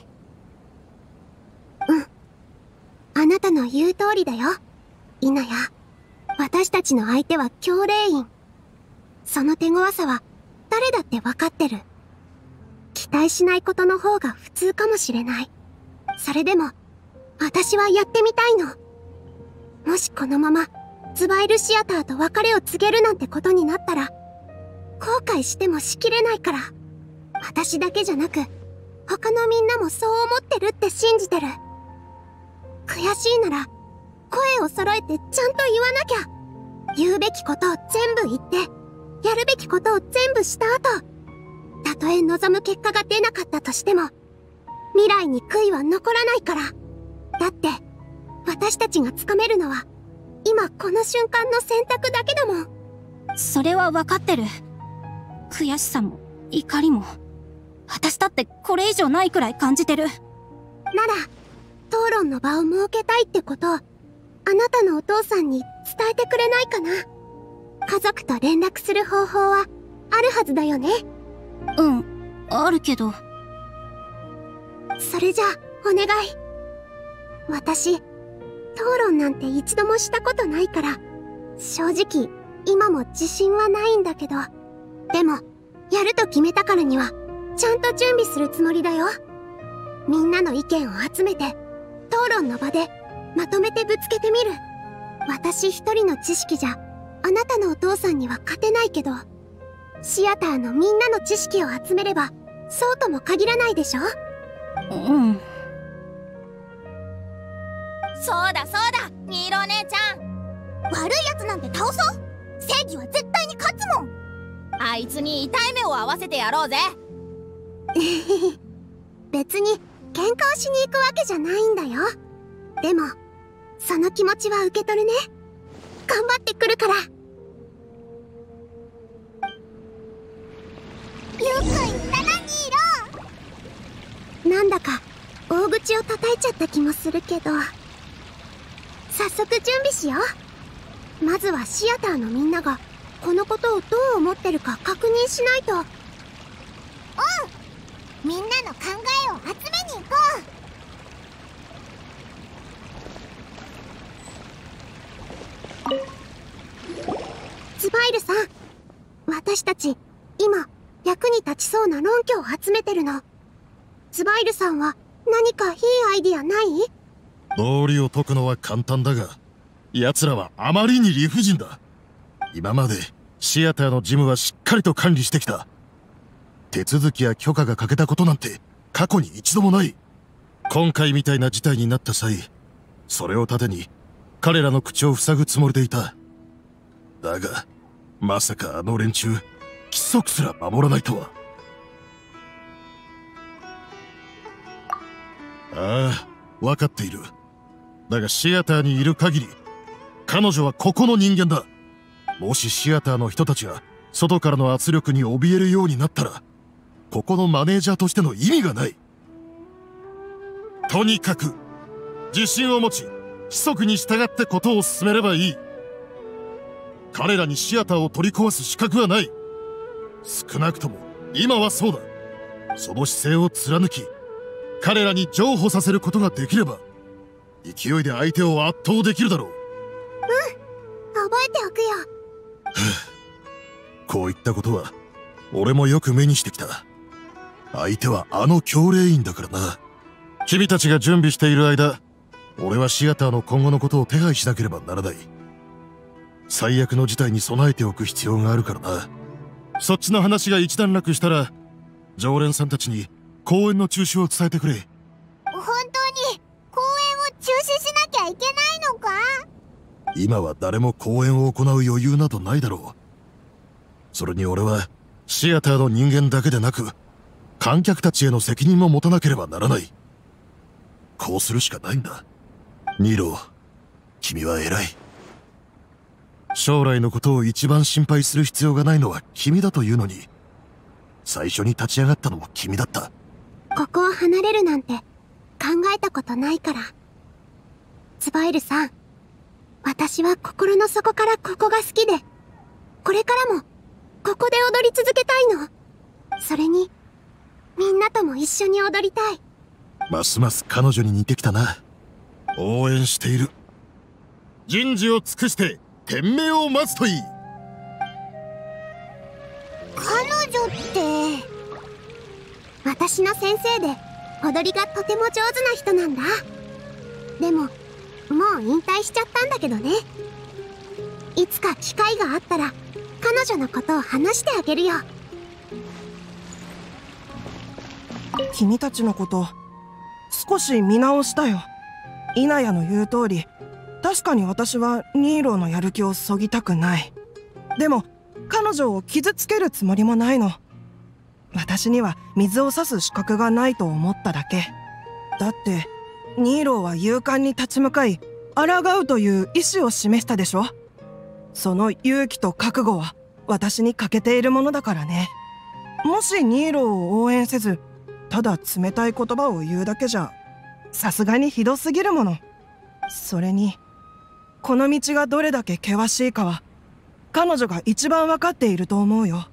って。 あなたの言う通りだよ、イナヤ。私たちの相手は教令員。その手強さは誰だって分かってる。期待しないことの方が普通かもしれない。それでも私はやってみたいの。もしこのままズバイルシアターと別れを告げるなんてことになったら後悔してもしきれないから。私だけじゃなく他のみんなもそう思ってるって信じてる。悔しいなら声を揃えてちゃんと言わなきゃ。言うべきことを全部言ってやるべきことを全部した後、たとえ望む結果が出なかったとしても未来に悔いは残らないから。だって私たちがつかめるのは今この瞬間の選択だけだもん。 それは分かってる。悔しさも怒りも私だってこれ以上ないくらい感じてる。 なら討論の場を設けたいってことをあなたのお父さんに伝えてくれないかな。家族と連絡する方法はあるはずだよね。 うん、あるけど。 それじゃあお願い。私討論なんて一度もしたことないから正直今も自信はないんだけど、でもやると決めたからにはちゃんと準備するつもりだよ。みんなの意見を集めて討論の場でまとめてぶつけてみる。私一人の知識じゃあなたのお父さんには勝てないけど、シアターのみんなの知識を集めればそうとも限らないでしょ。 うん。 そうだそうだ、ニーロお姉ちゃん。悪いやつなんて倒そう。正義は絶対に勝つもん。あいつに痛い目を合わせてやろうぜ。 別に喧嘩をしに行くわけじゃないんだよ。でもその気持ちは受け取るね。頑張ってくるから。 よく言ったな、ニーロ。 なんだか大口を叩いちゃった気もするけど、早速準備しよう。まずはシアターのみんながこのことをどう思ってるか確認しないと。 みんなの考えを集めに行こう。ズバイルさん、私たち今役に立ちそうな論拠を集めてるの。ズバイルさんは何かいいアイディアない？ 道理を解くのは簡単だが、奴らはあまりに理不尽だ。今までシアターの事務はしっかりと管理してきた。手続きや許可が欠けたことなんて過去に一度もない。今回みたいな事態になった際、それを盾に彼らの口を塞ぐつもりでいた。だがまさかあの連中規則すら守らないとは。ああ、分かっている。だがシアターにいる限り彼女はここの人間だ。もしシアターの人たちが外からの圧力に怯えるようになったら、ここのマネージャーとしての意味がない。とにかく自信を持ち、規則に従ってことを進めればいい。彼らにシアターを取り壊す資格はない。少なくとも今はそうだ。その姿勢を貫き、彼らに譲歩させることができれば、勢いで相手を圧倒できるだろう。 うん、覚えておくよ。 こういったことは俺もよく目にしてきた。相手はあの教令員だからな。君たちが準備している間、俺はシアターの今後のことを手配しなければならない。最悪の事態に備えておく必要があるからな。そっちの話が一段落したら、常連さんたちに公演の中止を伝えてくれ。 本当に公演を中止しなきゃいけないのか？ 今は誰も公演を行う余裕などないだろう。それに俺はシアターの人間だけでなく、観客たちへの責任も持たなければならない。こうするしかないんだ。ニーロー、君は偉い。将来のことを一番心配する必要がないのは君だというのに、最初に立ち上がったのも君だった。 ここを離れるなんて考えたことないから。ツバイルさん、私は心の底からここが好きで、これからもここで踊り続けたいの。それにみんなとも一緒に踊りたい。 ますます彼女に似てきたな。応援している。人事を尽くして天命を待つといい。 彼女って私の先生で踊りがとても上手な人なんだ。でももう引退しちゃったんだけどね。いつか機会があったら彼女のことを話してあげるよ。 君たちのこと少し見直したよ。イナヤの言う通り、確かに私はニーローのやる気をそぎたくない。でも彼女を傷つけるつもりもないの。私には水を差す資格がないと思っただけ。だってニーローは勇敢に立ち向かい抗うという意志を示したでしょ。その勇気と覚悟は私に欠けているものだからね。もしニーローを応援せず、ただ冷たい言葉を言うだけじゃさすがにひどすぎるもの。それにこの道がどれだけ険しいかは彼女が一番分かっていると思うよ。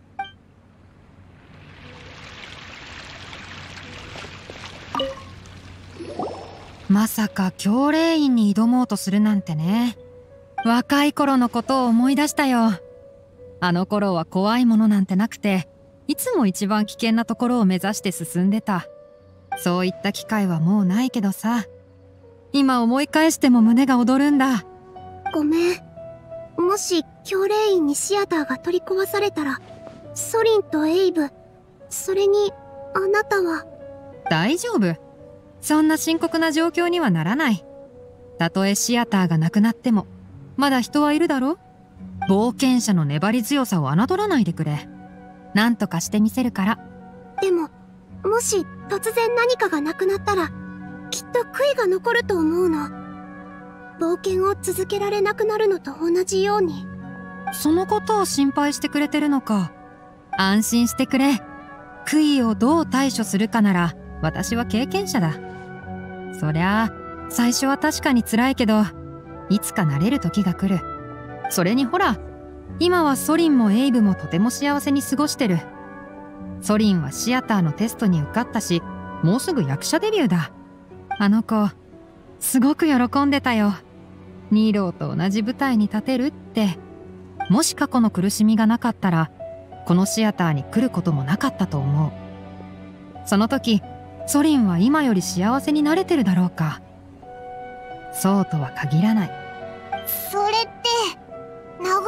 まさか教令員に挑もうとするなんてね。若い頃のことを思い出したよ。あの頃は怖いものなんてなくて、いつも一番危険なところを目指して進んでた。そういった機会はもうないけどさ、今思い返しても胸が躍るんだ。 ごめん。もし教令員にシアターが取り壊されたら、ソリンとエイブ、それにあなたは。 大丈夫。そんな深刻な状況にはならない。たとえシアターがなくなってもまだ人はいるだろ。冒険者の粘り強さを侮らないでくれ。なんとかしてみせるから。 でももし突然何かがなくなったら、きっと悔いが残ると思うの。冒険を続けられなくなるのと同じように。 そのことを心配してくれてるのか。安心してくれ。悔いをどう対処するかなら私は経験者だ。そりゃあ最初は確かに辛いけど、いつか慣れる時が来る。それにほら、今はソリンもエイブもとても幸せに過ごしてる。ソリンはシアターのテストに受かったし、もうすぐ役者デビューだ。あの子すごく喜んでたよ。ニーローと同じ舞台に立てるって。もし過去の苦しみがなかったらこのシアターに来ることもなかったと思う。その時ソリンは今より幸せになれてるだろうか。そうとは限らない。 それって長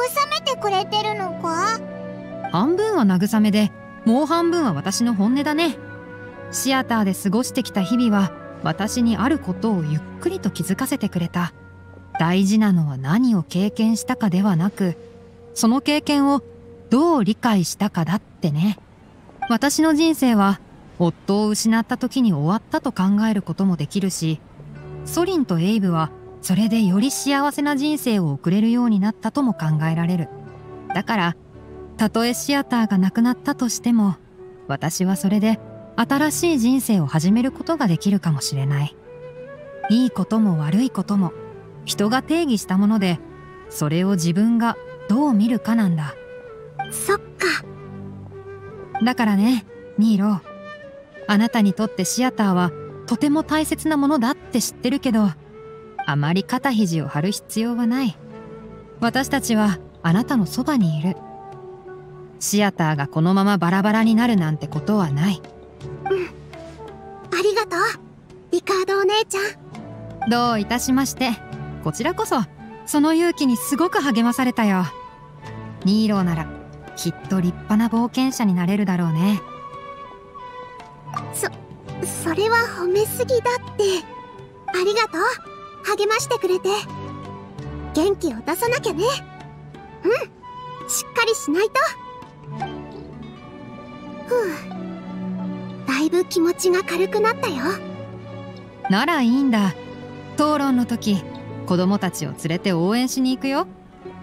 めてくれてるのか？ 半分は慰めで、もう半分は私の本音だね。シアターで過ごしてきた日々は私にあることをゆっくりと気づかせてくれた。大事なのは何を経験したかではなく、その経験をどう理解したかだってね。私の人生は夫を失った時に終わったと考えることもできるし、ソリンとエイブはそれでより幸せな人生を送れるようになったとも考えられる。だからたとえシアターがなくなったとしても、私はそれで新しい人生を始めることができるかもしれない。いいことも悪いことも人が定義したもので、それを自分がどう見るかなんだ。 そっか。 だからね、ニーロ、あなたにとってシアターはとても大切なものだって知ってるけど、あまり肩肘を張る必要はない。私たちはあなたのそばにいる。シアターがこのままバラバラになるなんてことはない。 ありがとう、リカードお姉ちゃん。 どういたしまして。こちらこそその勇気にすごく励まされたよ。ニーローならきっと立派な冒険者になれるだろうね。 それは褒めすぎだって。ありがとう、励ましてくれて。元気を出さなきゃね。しっかりしないと。だいぶ気持ちが軽くなったよ。 ならいいんだ。討論の時、子供たちを連れて応援しに行くよ。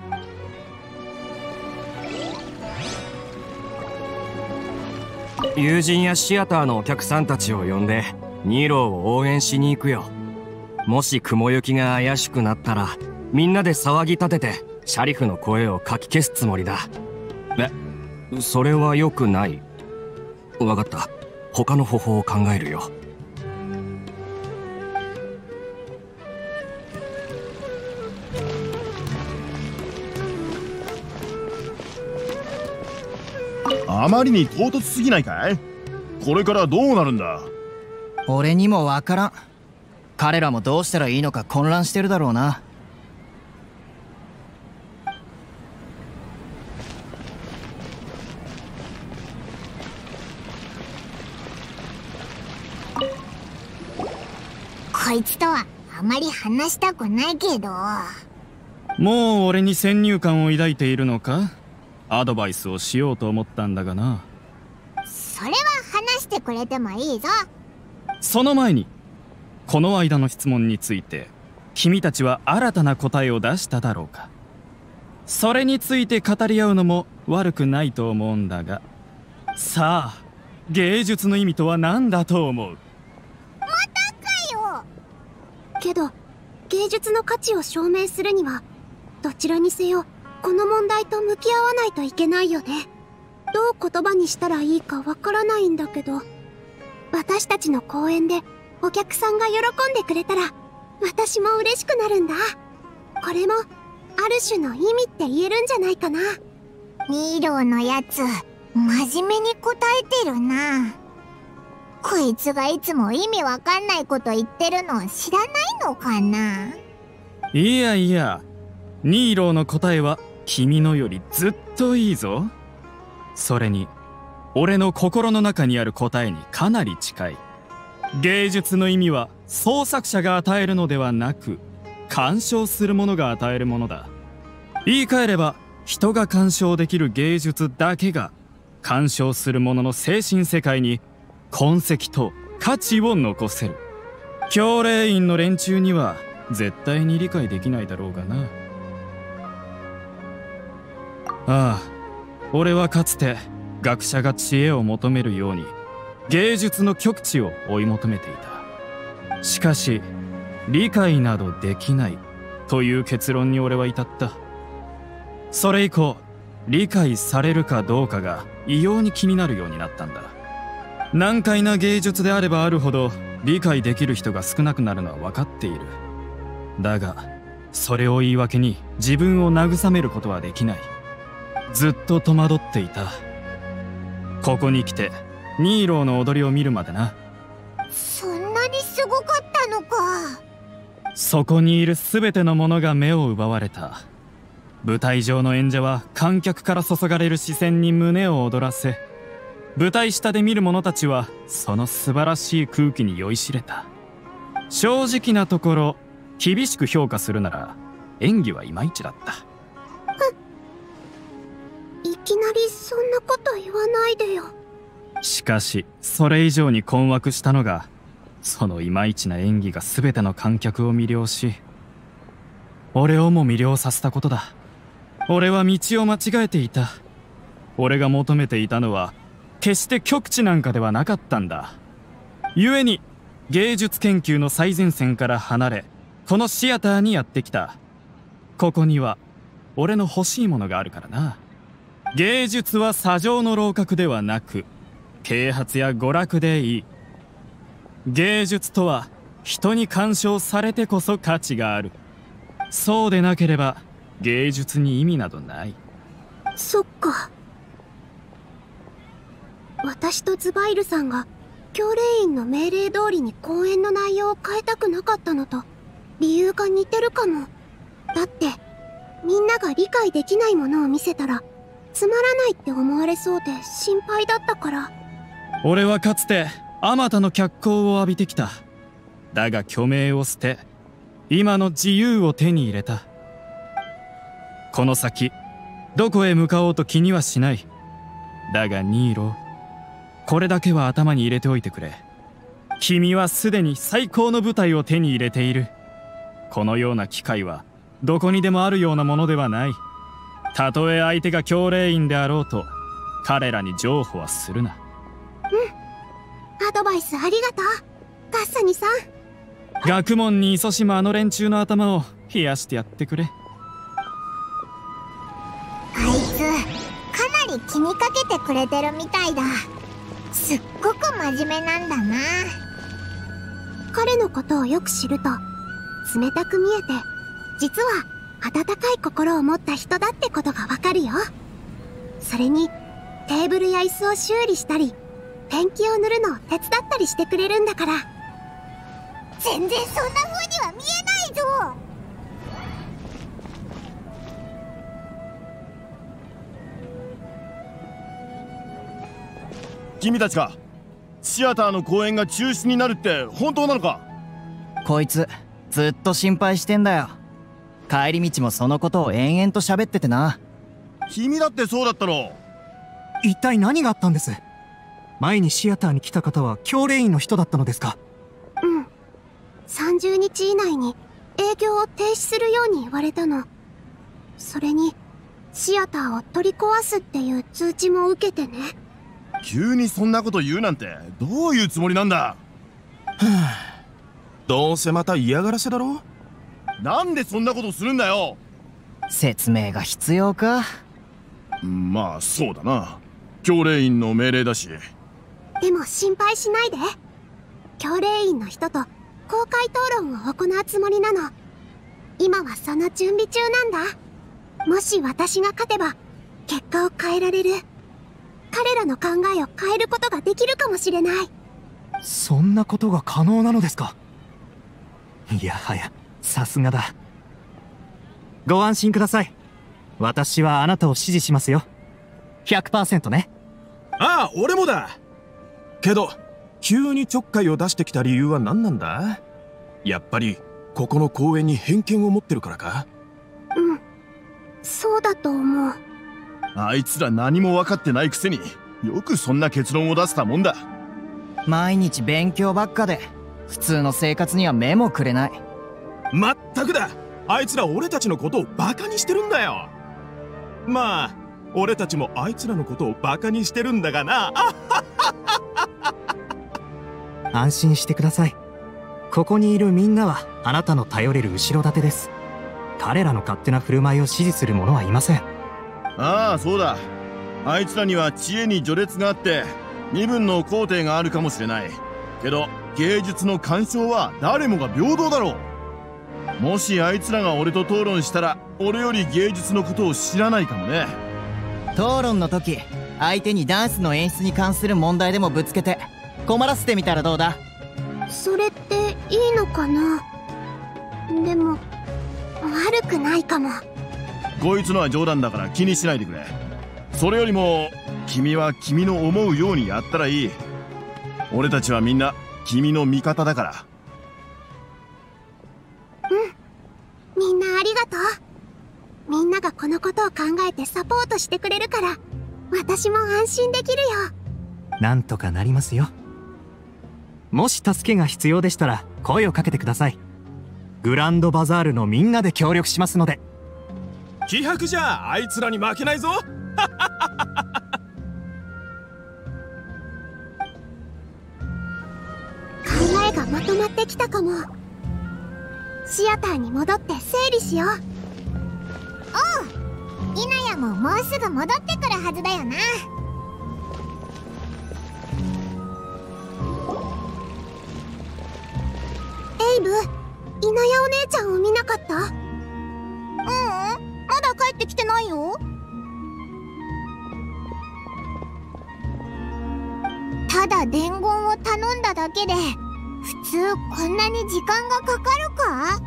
友人やシアターのお客さんたちを呼んでニーローを応援しに行くよ。もし雲行きが怪しくなったらみんなで騒ぎ立ててシャリフの声をかき消すつもりだ。それは良くない。わかった。他の方法を考えるよ。 あまりに唐突すぎないかい？これからどうなるんだ？ 俺にもわからん。彼らもどうしたらいいのか混乱してるだろうな。 こいつとはあまり話したくないけど。 もう俺に先入観を抱いているのか？アドバイスをしようと思ったんだがな。 それは話してくれてもいいぞ。 その前にこの間の質問について君たちは新たな答えを出しただろうか。それについて語り合うのも悪くないと思うんだが、さあ芸術の意味とは何だと思う？ またかよ。 けど芸術の価値を証明するにはどちらにせよこの問題と向き合わないといけないよね。どう言葉にしたらいいかわからないんだけど、私たちの公演でお客さんが喜んでくれたら私も嬉しくなるんだ。これもある種の意味って言えるんじゃないかな。 ニーローのやつ真面目に答えてるな。こいつがいつも意味わかんないこと言ってるのを知らないのかな。 いやいや、ニーローの答えは君のよりずっといいぞ。それに俺の心の中にある答えにかなり近い。芸術の意味は創作者が与えるのではなく、鑑賞する者が与えるものだ。言い換えれば人が鑑賞できる芸術だけが鑑賞する者の精神世界に痕跡と価値を残せる。教令員の連中には絶対に理解できないだろうがな。ああ、俺はかつて学者が知恵を求めるように芸術の極致を追い求めていた。しかし理解などできないという結論に俺は至った。それ以降理解されるかどうかが異様に気になるようになったんだ。難解な芸術であればあるほど理解できる人が少なくなるのは分かっている。だがそれを言い訳に自分を慰めることはできない。ずっと戸惑っていた。ここに来てニーローの踊りを見るまでな。 そんなにすごかったのか。 そこにいる全てのものが目を奪われた。 舞台上の演者は観客から注がれる視線に胸を躍らせ、舞台下で見る者たちはその素晴らしい空気に酔いしれた。正直なところ、厳しく評価するなら演技はいまいちだった。 いきなりそんなこと言わないでよ。 しかしそれ以上に困惑したのが、そのいまいちな演技が全ての観客を魅了し、俺をも魅了させたことだ。俺は道を間違えていた。俺が求めていたのは決して極地なんかではなかったんだ。故に芸術研究の最前線から離れ、このシアターにやってきた。ここには俺の欲しいものがあるからな。芸術は砂上の楼閣ではなく、啓発や娯楽でいい。芸術とは人に鑑賞されてこそ価値がある。そうでなければ芸術に意味などない。 そっか。私とズバイルさんが教令員の命令通りに講演の内容を変えたくなかったのと理由が似てるかも。だってみんなが理解できないものを見せたらつまらないって思われそうで心配だったから。 俺はかつてあまたの脚光を浴びてきた。だが虚名を捨て、今の自由を手に入れた。この先どこへ向かおうと気にはしない。だがニーロ、これだけは頭に入れておいてくれ。君はすでに最高の舞台を手に入れている。このような機会はどこにでもあるようなものではない。たとえ相手が教令員であろうと彼らに譲歩はするな。 アドバイスありがとう、ガッサニさん。 学問に勤しむあの連中の頭を冷やしてやってくれ。 あいつかなり気にかけてくれてるみたいだ。すっごく真面目なんだな。 彼のことをよく知ると冷たく見えて、実は温かい心を持った人だってことがわかるよ。それにテーブルや椅子を修理したりペンキを塗るのを手伝ったりしてくれるんだから。 全然そんな風には見えないぞ。 君たちか、シアターの公演が中止になるって本当なのか？ こいつずっと心配してんだよ。帰り道もそのことを延々と喋っててな。 君だってそうだったろ。 一体何があったんです？前にシアターに来た方は教令員の人だったのですか？ うん、30日以内に営業を停止するように言われたの。それにシアターを取り壊すっていう通知も受けてね。 急にそんなこと言うなんてどういうつもりなんだ？ どうせまた嫌がらせだろ。 なんでそんなことするんだよ。 説明が必要か。 まあそうだな、教令員の命令だし。 でも心配しないで。教令員の人と公開討論を行うつもりなの。今はその準備中なんだ。もし私が勝てば結果を変えられる。彼らの考えを変えることができるかもしれない。 そんなことが可能なのですか？いやはやさすがだ。ご安心ください。私はあなたを支持しますよ。100% ね。 ああ、俺もだ。けど急にちょっかいを出してきた理由は何なんだ？やっぱりここの公園に偏見を持ってるからか？ うん、そうだと思う。 あいつら何も分かってないくせによくそんな結論を出せたもんだ。 毎日勉強ばっかで普通の生活には目もくれない。 まったくだ。あいつら俺たちのことをバカにしてるんだよ。まあ俺たちもあいつらのことをバカにしてるんだがな。 安心してください。ここにいるみんなはあなたの頼れる後ろ盾です。彼らの勝手な振る舞いを支持する者はいません。 ああそうだ、あいつらには知恵に序列があって身分の肯定があるかもしれないけど、芸術の鑑賞は誰もが平等だろう。もしあいつらが俺と討論したら俺より芸術のことを知らないかもね。 討論の時相手にダンスの演出に関する問題でもぶつけて困らせてみたらどうだ？ それっていいのかな？でも悪くないかも。 こいつのは冗談だから気にしないでくれ。それよりも君は君の思うようにやったらいい。俺たちはみんな君の味方だから。 みんなありがとう。みんながこのことを考えてサポートしてくれるから私も安心できるよ。 なんとかなりますよ。もし助けが必要でしたら声をかけてください。グランドバザールのみんなで協力しますので。 気迫じゃあいつらに負けないぞ。 考えがまとまってきたかも。シアターに戻って整理しよう。 おう、イナヤももうすぐ戻ってくるはずだよな。 エイブ、イナヤお姉ちゃんを見なかった？ まだ帰ってきてないよ。ただ伝言を頼んだだけで普通こんなに時間がかかるか？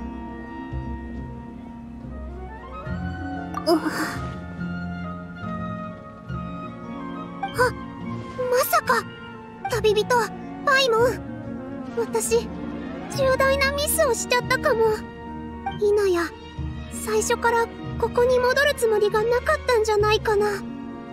まさか旅人パイモン、私重大なミスをしちゃったかも。イナヤ、最初からここに戻るつもりがなかったんじゃないかな。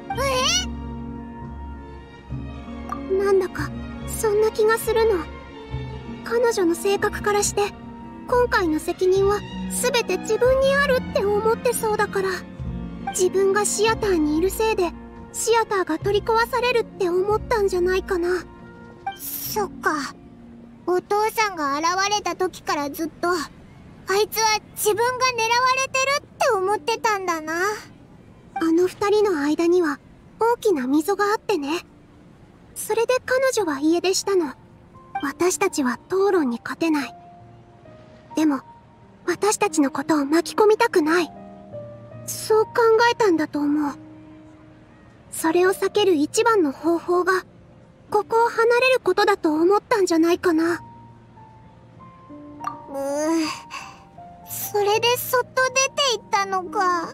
なんだかそんな気がするの。彼女の性格からして今回の責任は全て自分にあるって思ってそうだから、自分がシアターにいるせいでシアターが取り壊されるって思ったんじゃないかな。 そっか、お父さんが現れた時からずっとあいつは自分が狙われてるって思ってたんだな。 あの二人の間には大きな溝があってね。それで彼女は家出したの。私たちは討論に勝てない。でも私たちのことを巻き込みたくない。そう考えたんだと思う。それを避ける一番の方法がここを離れることだと思ったんじゃないかな。 それでそっと出て行ったのか。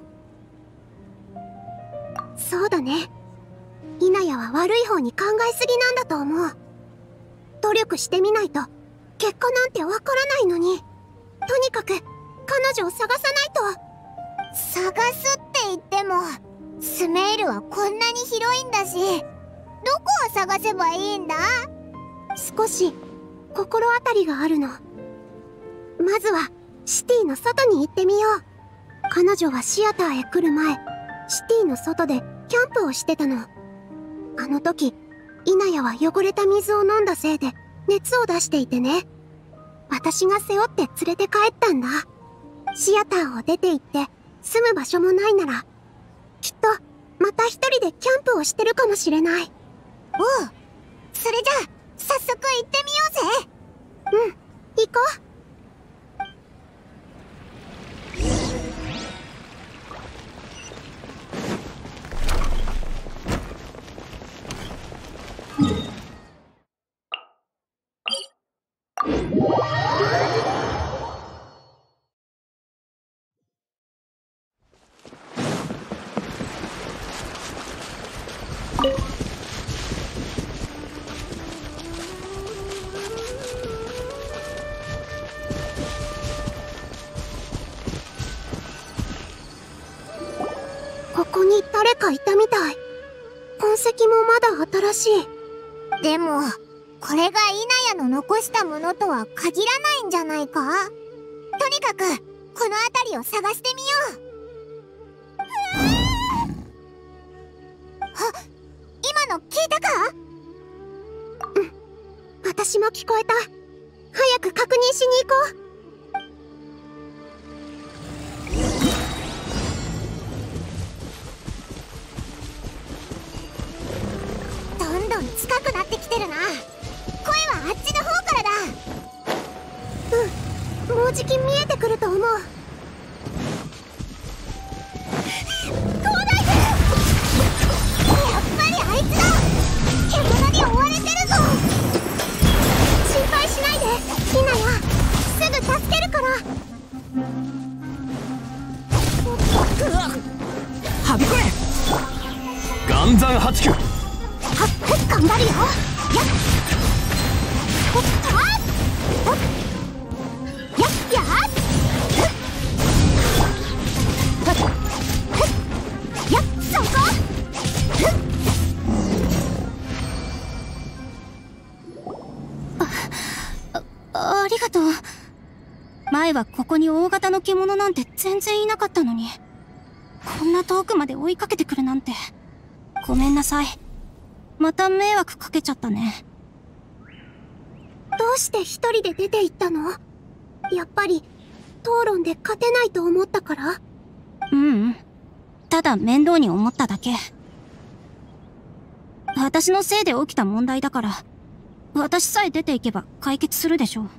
そうだね。イナヤは悪い方に考えすぎなんだと思う。努力してみないと結果なんてわからないのに。とにかく彼女を探さないと。 探すって言ってもスメールはこんなに広いんだし、どこを探せばいいんだ？ 少し心当たりがあるの。まずはシティの外に行ってみよう。彼女はシアターへ来る前、シティの外でキャンプをしてたの。あの時イナヤは汚れた水を飲んだせいで熱を出していてね。私が背負って連れて帰ったんだ。シアターを出て行って住む場所もないならきっとまた一人でキャンプをしてるかもしれない。 おう、それじゃあ早速行ってみようぜ。 行こう。ここに誰かいたみたい。痕跡もまだ新しい。 でもこれがイナヤの残したものとは限らないんじゃないか？とにかくこの辺りを探してみよう。今の聞いたか？ 私も聞こえた。早く確認しに行こう。 どんどん近くなってきてるな。声はあっちの方からだ。 もうじき見えてくると思う。 あいつだ！獣に追われてるぞ！ 心配しないで、イナヤ。すぐ助けるから。来ありがとう。前はここに大型の獣なんて全然いなかったのに、こんな遠くまで追いかけてくるなんて。ごめんなさい。また迷惑かけちゃったね。 どうして一人で出て行ったの？やっぱり討論で勝てないと思ったから？ ただ面倒に思っただけ。私のせいで起きた問題だから、私さえ出ていけば解決するでしょう。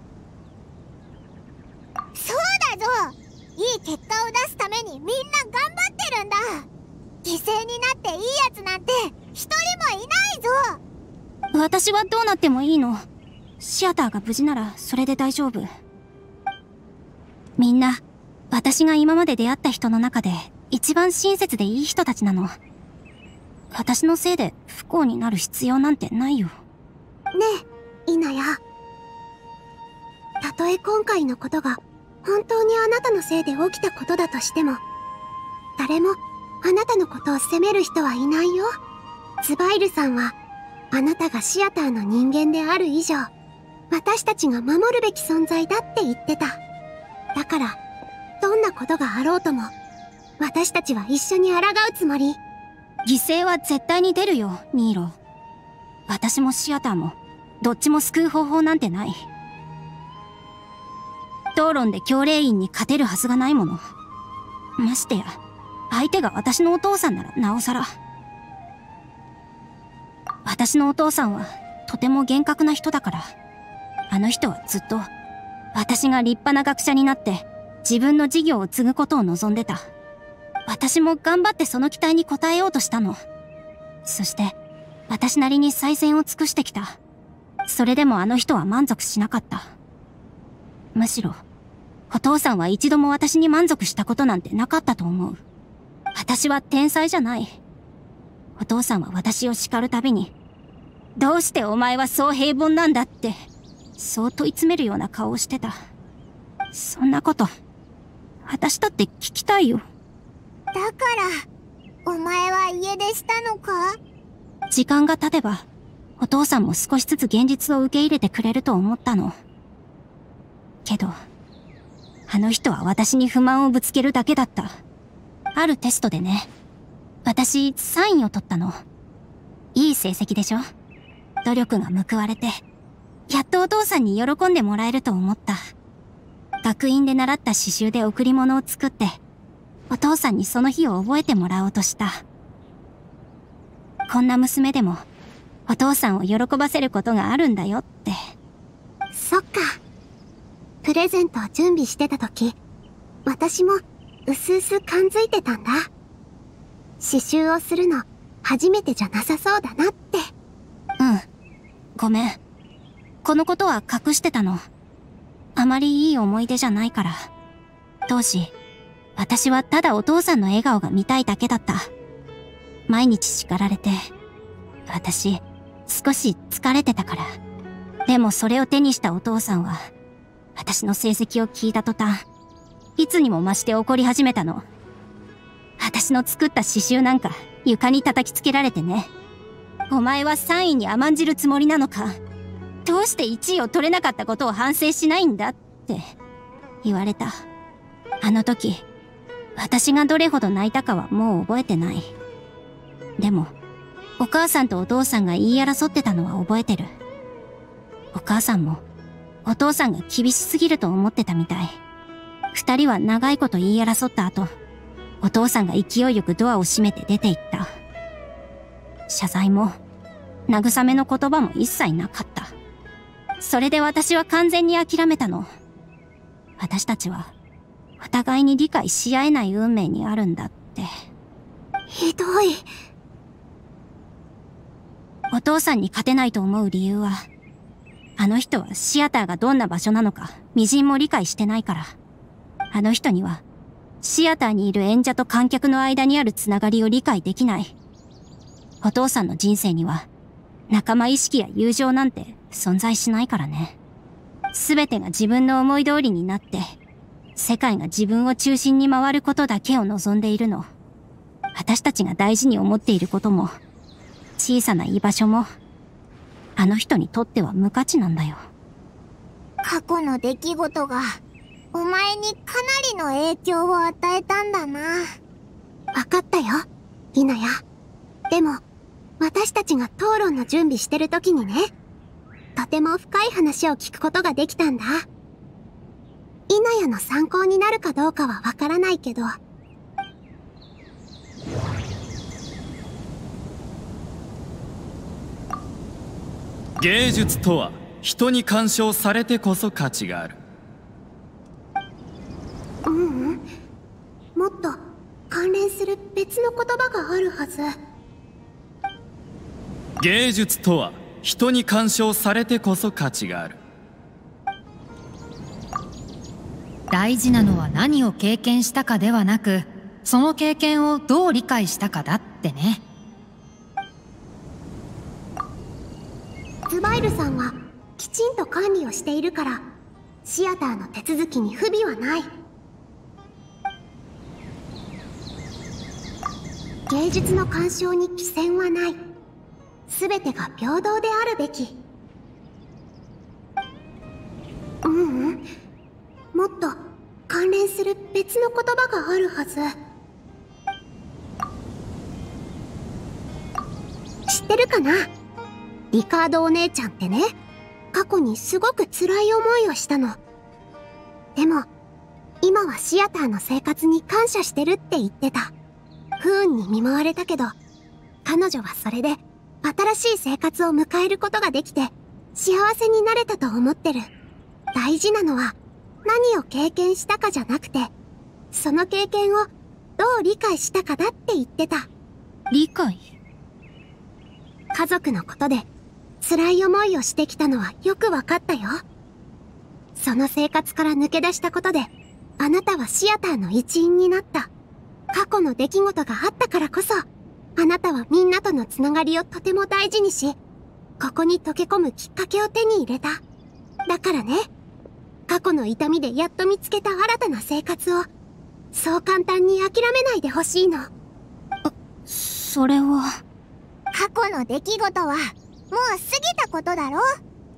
そうだぞ。いい結果を出すためにみんな頑張ってるんだ。犠牲になっていいやつなんて一人もいないぞ。 私はどうなってもいいの。シアターが無事ならそれで大丈夫。みんな、私が今まで出会った人の中で一番親切でいい人たちなの。私のせいで不幸になる必要なんてないよ。 ねえ、イナヤ。たとえ今回のことが本当にあなたのせいで起きたことだとしても、誰もあなたのことを責める人はいないよ。ズバイルさんは、あなたがシアターの人間である以上、私たちが守るべき存在だって言ってた。だから、どんなことがあろうとも、私たちは一緒に抗うつもり。 犠牲は絶対に出るよ、ニーロ。私もシアターも、どっちも救う方法なんてない。討論で教令員に勝てるはずがないもの。ましてや、相手が私のお父さんならなおさら。私のお父さんはとても厳格な人だから、あの人はずっと私が立派な学者になって自分の事業を継ぐことを望んでた。私も頑張ってその期待に応えようとしたの。そして私なりに最善を尽くしてきた。それでもあの人は満足しなかった。むしろお父さんは一度も私に満足したことなんてなかったと思う。私は天才じゃない。お父さんは私を叱るたびに、どうしてお前はそう平凡なんだって、そう問い詰めるような顔をしてた。そんなこと、私だって聞きたいよ。 だから、お前は家出したのか？ 時間が経てば、お父さんも少しずつ現実を受け入れてくれると思ったの。けど、あの人は私に不満をぶつけるだけだった。あるテストでね、私3位を取ったの。いい成績でしょ？努力が報われて、やっとお父さんに喜んでもらえると思った。学院で習った刺繍で贈り物を作って、お父さんにその日を覚えてもらおうとした。こんな娘でも、お父さんを喜ばせることがあるんだよって。 そっか。プレゼントを準備してた時、私もうすうす感づいてたんだ。刺繍をするの初めてじゃなさそうだなって。 ごめん。このことは隠してたの。あまりいい思い出じゃないから。当時、私はただお父さんの笑顔が見たいだけだった。毎日叱られて、私、少し疲れてたから。でもそれを手にしたお父さんは、私の成績を聞いた途端、いつにも増して怒り始めたの。私の作った刺繍なんか床に叩きつけられてね。お前は3位に甘んじるつもりなのか？どうして1位を取れなかったことを反省しないんだって言われた。あの時、私がどれほど泣いたかはもう覚えてない。でも、お母さんとお父さんが言い争ってたのは覚えてる。お母さんも、お父さんが厳しすぎると思ってたみたい。2人は長いこと言い争った後、お父さんが勢いよくドアを閉めて出て行った。謝罪も、慰めの言葉も一切なかった。それで私は完全に諦めたの。私たちは、お互いに理解し合えない運命にあるんだって。 ひどい。 お父さんに勝てないと思う理由は、あの人はシアターがどんな場所なのか、微塵も理解してないから。あの人には、シアターにいる演者と観客の間にあるつながりを理解できない。お父さんの人生には、仲間意識や友情なんて存在しないからね。すべてが自分の思い通りになって、世界が自分を中心に回ることだけを望んでいるの。私たちが大事に思っていることも、小さな居場所も、あの人にとっては無価値なんだよ。 過去の出来事がお前にかなりの影響を与えたんだな。 わかったよ、イナヤ。でも、私たちが討論の準備してる時にね、とても深い話を聞くことができたんだ。イナヤの参考になるかどうかはわからないけど。 芸術とは人に鑑賞されてこそ価値がある。 もっと関連する別の言葉があるはず。 芸術とは人に鑑賞されてこそ価値がある。 大事なのは何を経験したかではなく、その経験をどう理解したかだってね。 ズバイルさんはきちんと管理をしているから、シアターの手続きに不備はない。芸術の鑑賞に貴賎はない。全てが平等であるべき。もっと関連する別の言葉があるはず。知ってるかな？リカードお姉ちゃんってね、過去にすごく辛い思いをしたの。でも、今はシアターの生活に感謝してるって言ってた。不運に見舞われたけど、彼女はそれで新しい生活を迎えることができて、幸せになれたと思ってる。大事なのは、何を経験したかじゃなくて、その経験をどう理解したかだって言ってた。 理解？ 家族のことで辛い思いをしてきたのはよくわかったよ。その生活から抜け出したことで、あなたはシアターの一員になった。過去の出来事があったからこそ、あなたはみんなとのつながりをとても大事にし、ここに溶け込むきっかけを手に入れた。だからね、過去の痛みでやっと見つけた新たな生活を、そう簡単に諦めないでほしいの。 それは。 過去の出来事はもう過ぎたことだろ。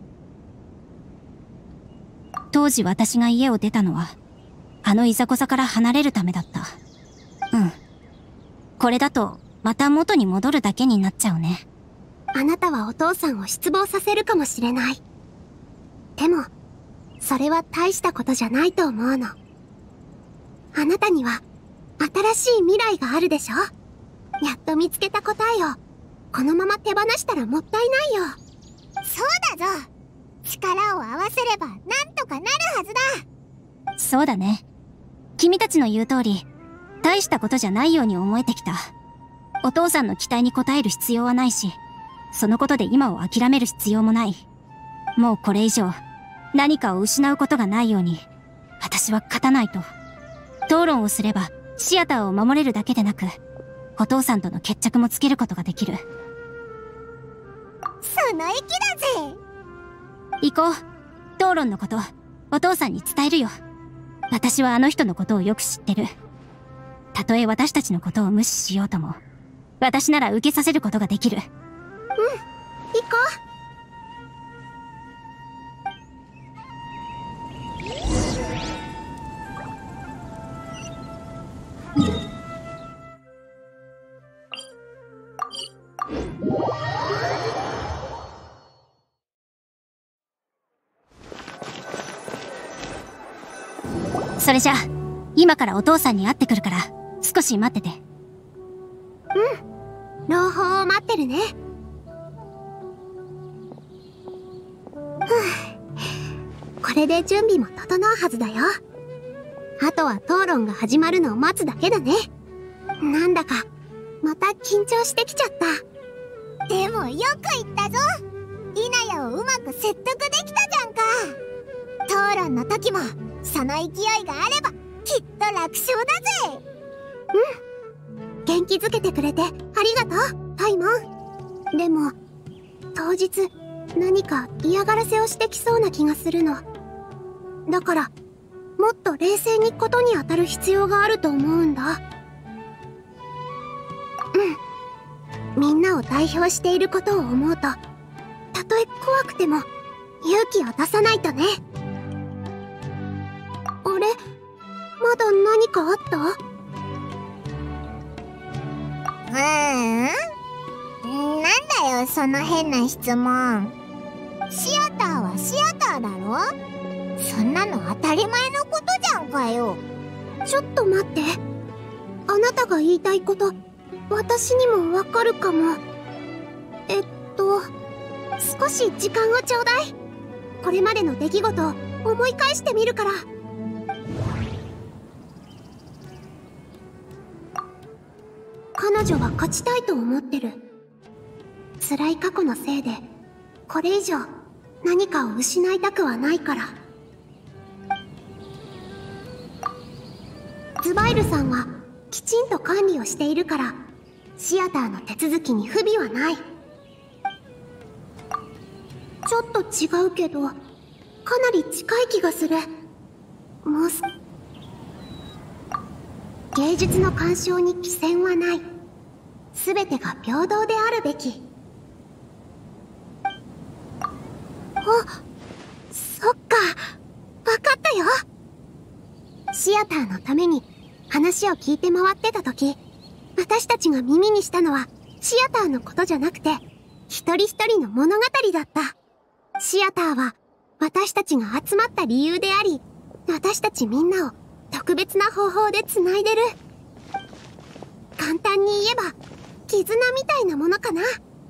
当時私が家を出たのは、あのいざこざから離れるためだった。これだとまた元に戻るだけになっちゃうね。 あなたはお父さんを失望させるかもしれない。でも、それは大したことじゃないと思うの。あなたには新しい未来があるでしょ？やっと見つけた答えをこのまま手放したらもったいないよ。 そうだぞ。力を合わせればなんとかなるはずだ。 そうだね。君たちの言う通り、大したことじゃないように思えてきた。お父さんの期待に応える必要はないし、そのことで今を諦める必要もない。もうこれ以上、何かを失うことがないように、私は勝たないと。討論をすれば、シアターを守れるだけでなく、お父さんとの決着もつけることができる。 その意気だぜ。 行こう。討論のこと、お父さんに伝えるよ。私はあの人のことをよく知ってる。たとえ私たちのことを無視しようとも、私なら受けさせることができる。 行こそれじゃ、今からお父さんに会ってくるから、少し待ってて。 朗報を待ってるね。これで準備も整うはずだよ。あとは討論が始まるのを待つだけだね。なんだかまた緊張してきちゃった。 でもよく言ったぞ。イナヤをうまく説得できたじゃんか。討論の時もその勢いがあればきっと楽勝だぜ。 元気づけてくれてありがとう、パイモン。でも当日何か嫌がらせをしてきそうな気がするの。だからもっと冷静にことに当たる必要があると思うんだ。みんなを代表していることを思うと、たとえ怖くても勇気を出さないとね。 まだ何かあった？ なんだよその変な質問。シアターはシアターだろ？そんなの当たり前のことじゃんかよ。 ちょっと待って。あなたが言いたいこと、私にもわかるかも。少し時間をちょうだい。これまでの出来事を思い返してみるから。彼女は勝ちたいと思ってる。辛い過去のせいでこれ以上何かを失いたくはないから。ズバイルさんはきちんと管理をしているからシアターの手続きに不備はない。ちょっと違うけどかなり近い気がする。もう芸術の鑑賞に貴賤はない。全てが平等であるべき。あ、そっか、わかったよ。シアターのために話を聞いて回ってた時、私たちが耳にしたのはシアターのことじゃなくて一人一人の物語だった。シアターは私たちが集まった理由であり、私たちみんなを特別な方法で繋いでる。簡単に言えば絆みたいなものかな。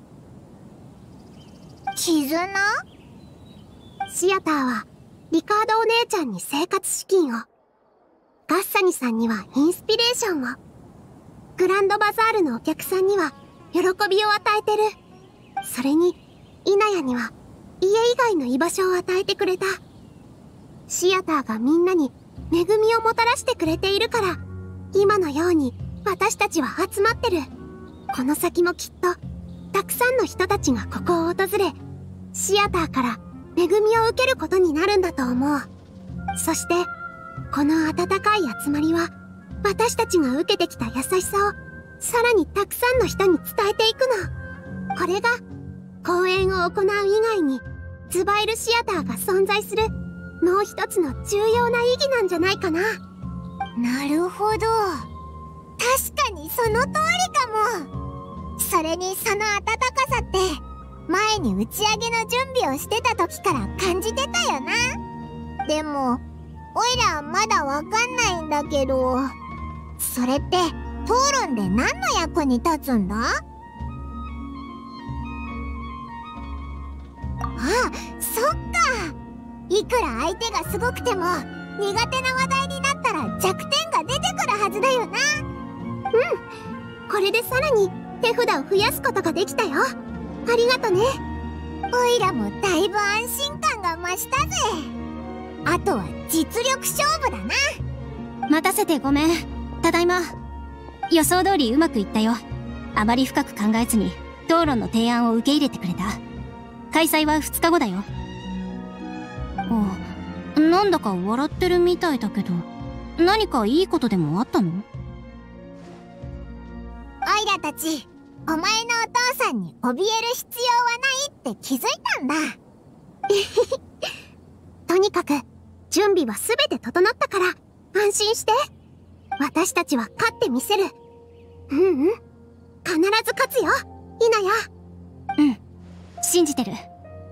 絆？ シアターはリカードお姉ちゃんに生活資金を、ガッサニさんにはインスピレーションを、グランドバザールのお客さんには喜びを与えてる。それにイナヤには家以外の居場所を与えてくれた。シアターがみんなに恵みをもたらしてくれているから今のように私たちは集まってる。この先もきっとたくさんの人たちがここを訪れシアターから恵みを受けることになるんだと思う。そしてこの温かい集まりは私たちが受けてきた優しさをさらにたくさんの人に伝えていくの。これが公演を行う以外にズバイルシアターが存在するもう一つの重要な意義なんじゃないかな。 なるほど、確かにその通りかも。それにその温かさって前に打ち上げの準備をしてた時から感じてたよな。でもおいらまだわかんないんだけど、それって討論で何の役に立つんだ？あ、そっか。いくら相手がすごくても苦手な話題になったら弱点が出てくるはずだよな。 うん、これでさらに手札を増やすことができたよ。ありがとね。 おいらもだいぶ安心感が増したぜ。あとは実力勝負だな。 待たせてごめん。ただいま。予想通りうまくいったよ。あまり深く考えずに討論の提案を受け入れてくれた。開催は2日後だよ。あ、なんだか笑ってるみたいだけど、何かいいことでもあったの？ おいらたち、お前のお父さんに怯える必要はないって気づいたんだ。 とにかく準備は全て整ったから安心して。私たちは勝ってみせる。必ず勝つよ、イナヤ。 うん、信じてる。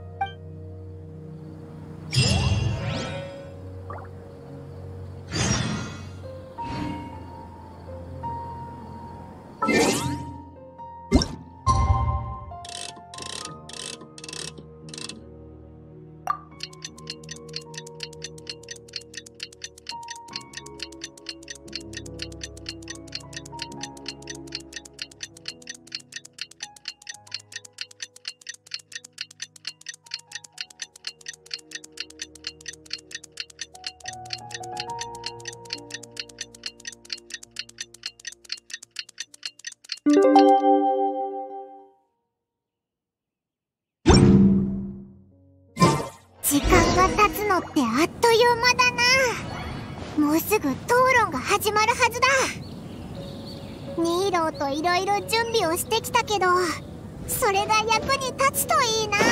時間が経つのってあっという間だな。もうすぐ討論が始まるはずだ。ニーローといろいろ準備をしてきたけど、それが役に立つといいな。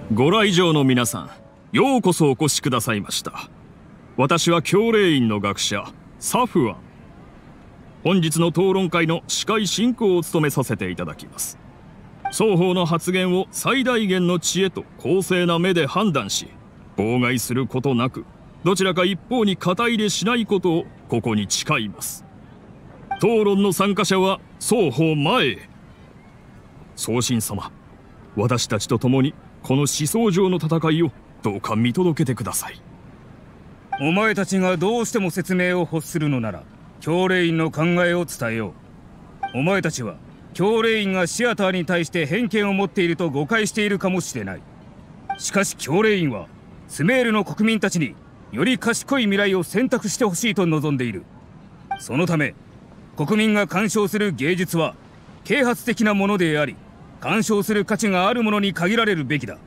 ご来場の皆さん、ようこそお越しくださいました。私は教令院の学者サフアン。本日の討論会の司会進行を務めさせていただきます。双方の発言を最大限の知恵と公正な目で判断し、妨害することなくどちらか一方に肩入れしないことをここに誓います。討論の参加者は双方前へ。宗神様、私たちと共にこの思想上の戦いをどうか見届けてください。 お前たちがどうしても説明を欲するのなら、教令院の考えを伝えよう。お前たちは教令院がシアターに対して偏見を持っていると誤解しているかもしれない。しかし教令院はスメールの国民たちにより賢い未来を選択してほしいと望んでいる。そのため国民が鑑賞する芸術は啓発的なものであり、鑑賞する価値があるものに限られるべきだ。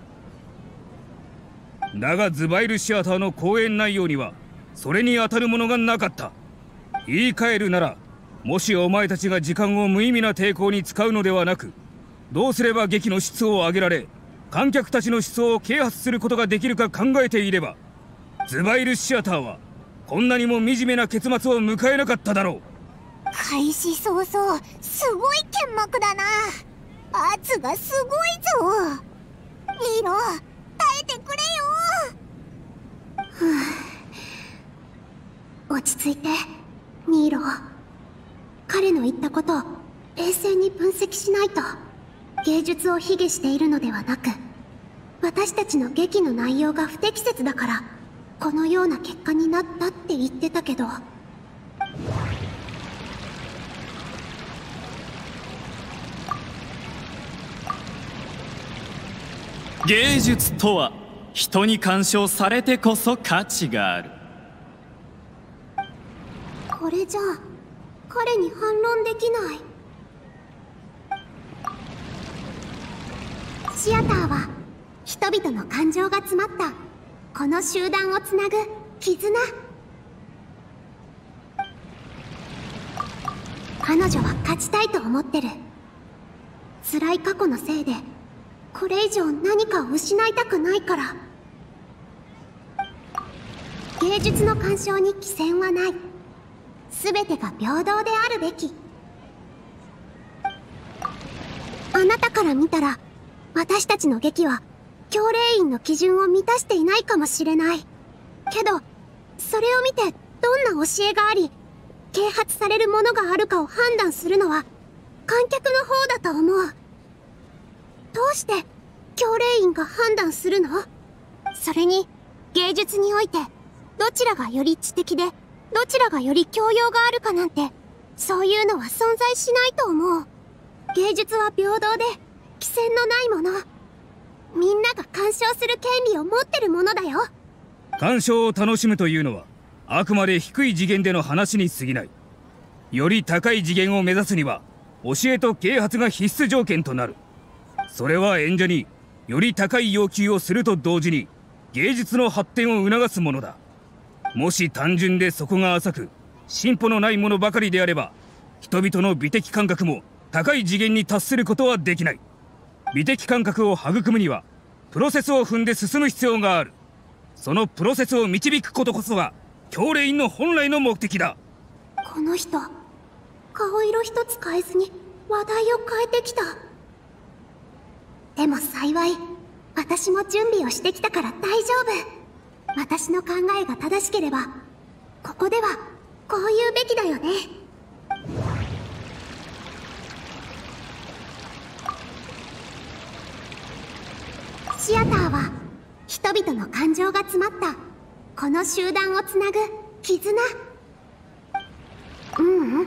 だがズバイルシアターの講演内容にはそれに当たるものがなかった。言い換えるなら、もしお前たちが時間を無意味な抵抗に使うのではなく、どうすれば劇の質を上げられ観客たちの思想を啓発することができるか考えていれば、ズバイルシアターはこんなにも惨めな結末を迎えなかっただろう。 開始早々すごい剣幕だな。圧がすごいぞ。ニーロ、耐えてくれよ。 落ち着いてニーロ。彼の言ったことを冷静に分析しないと。芸術を卑下しているのではなく、私たちの劇の内容が不適切だからこのような結果になったって言ってたけど。 芸術とは人に鑑賞されてこそ価値がある。 これじゃあ彼に反論できない。シアターは人々の感情が詰まったこの集団をつなぐ絆。彼女は勝ちたいと思ってる。辛い過去のせいでこれ以上何かを失いたくないから。芸術の鑑賞に規制はない。全てが平等であるべき。あなたから見たら私たちの劇は教令院の基準を満たしていないかもしれないけど、それを見てどんな教えがあり啓発されるものがあるかを判断するのは観客の方だと思う。どうして教令院が判断するの？それに芸術においてどちらがより知的でどちらがより教養があるかなんて、そういうのは存在しないと思う。芸術は平等で規制のないもの。みんなが鑑賞する権利を持ってるものだよ。 鑑賞を楽しむというのはあくまで低い次元での話に過ぎない。より高い次元を目指すには教えと啓発が必須条件となる。それは演者により高い要求をすると同時に芸術の発展を促すものだ。もし単純で底が浅く進歩のないものばかりであれば、人々の美的感覚も高い次元に達することはできない。美的感覚を育むにはプロセスを踏んで進む必要がある。そのプロセスを導くことこそが教令院の本来の目的だ。 この人、顔色一つ変えずに話題を変えてきた。でも幸い私も準備をしてきたから大丈夫。私の考えが正しければここではこう言うべきだよね。シアターは人々の感情が詰まったこの集団をつなぐ絆。違う。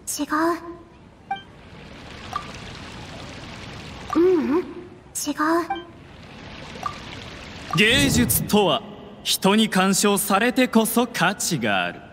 違う。 芸術とは人に鑑賞されてこそ価値がある。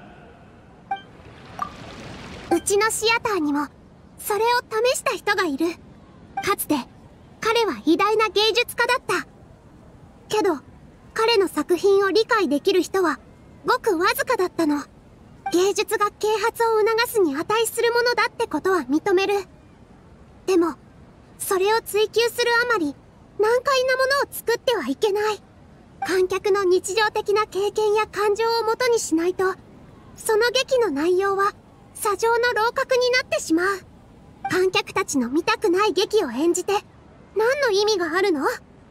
うちのシアターにもそれを試した人がいる。かつて彼は偉大な芸術家だった。けど彼の作品を理解できる人はごくわずかだったの。芸術が啓発を促すに値するものだってことは認める。でもそれを追求するあまり難解なものを作ってはいけない。観客の日常的な経験や感情をもとにしないと、その劇の内容は砂上の楼閣になってしまう。観客たちの見たくない劇を演じて何の意味があるの？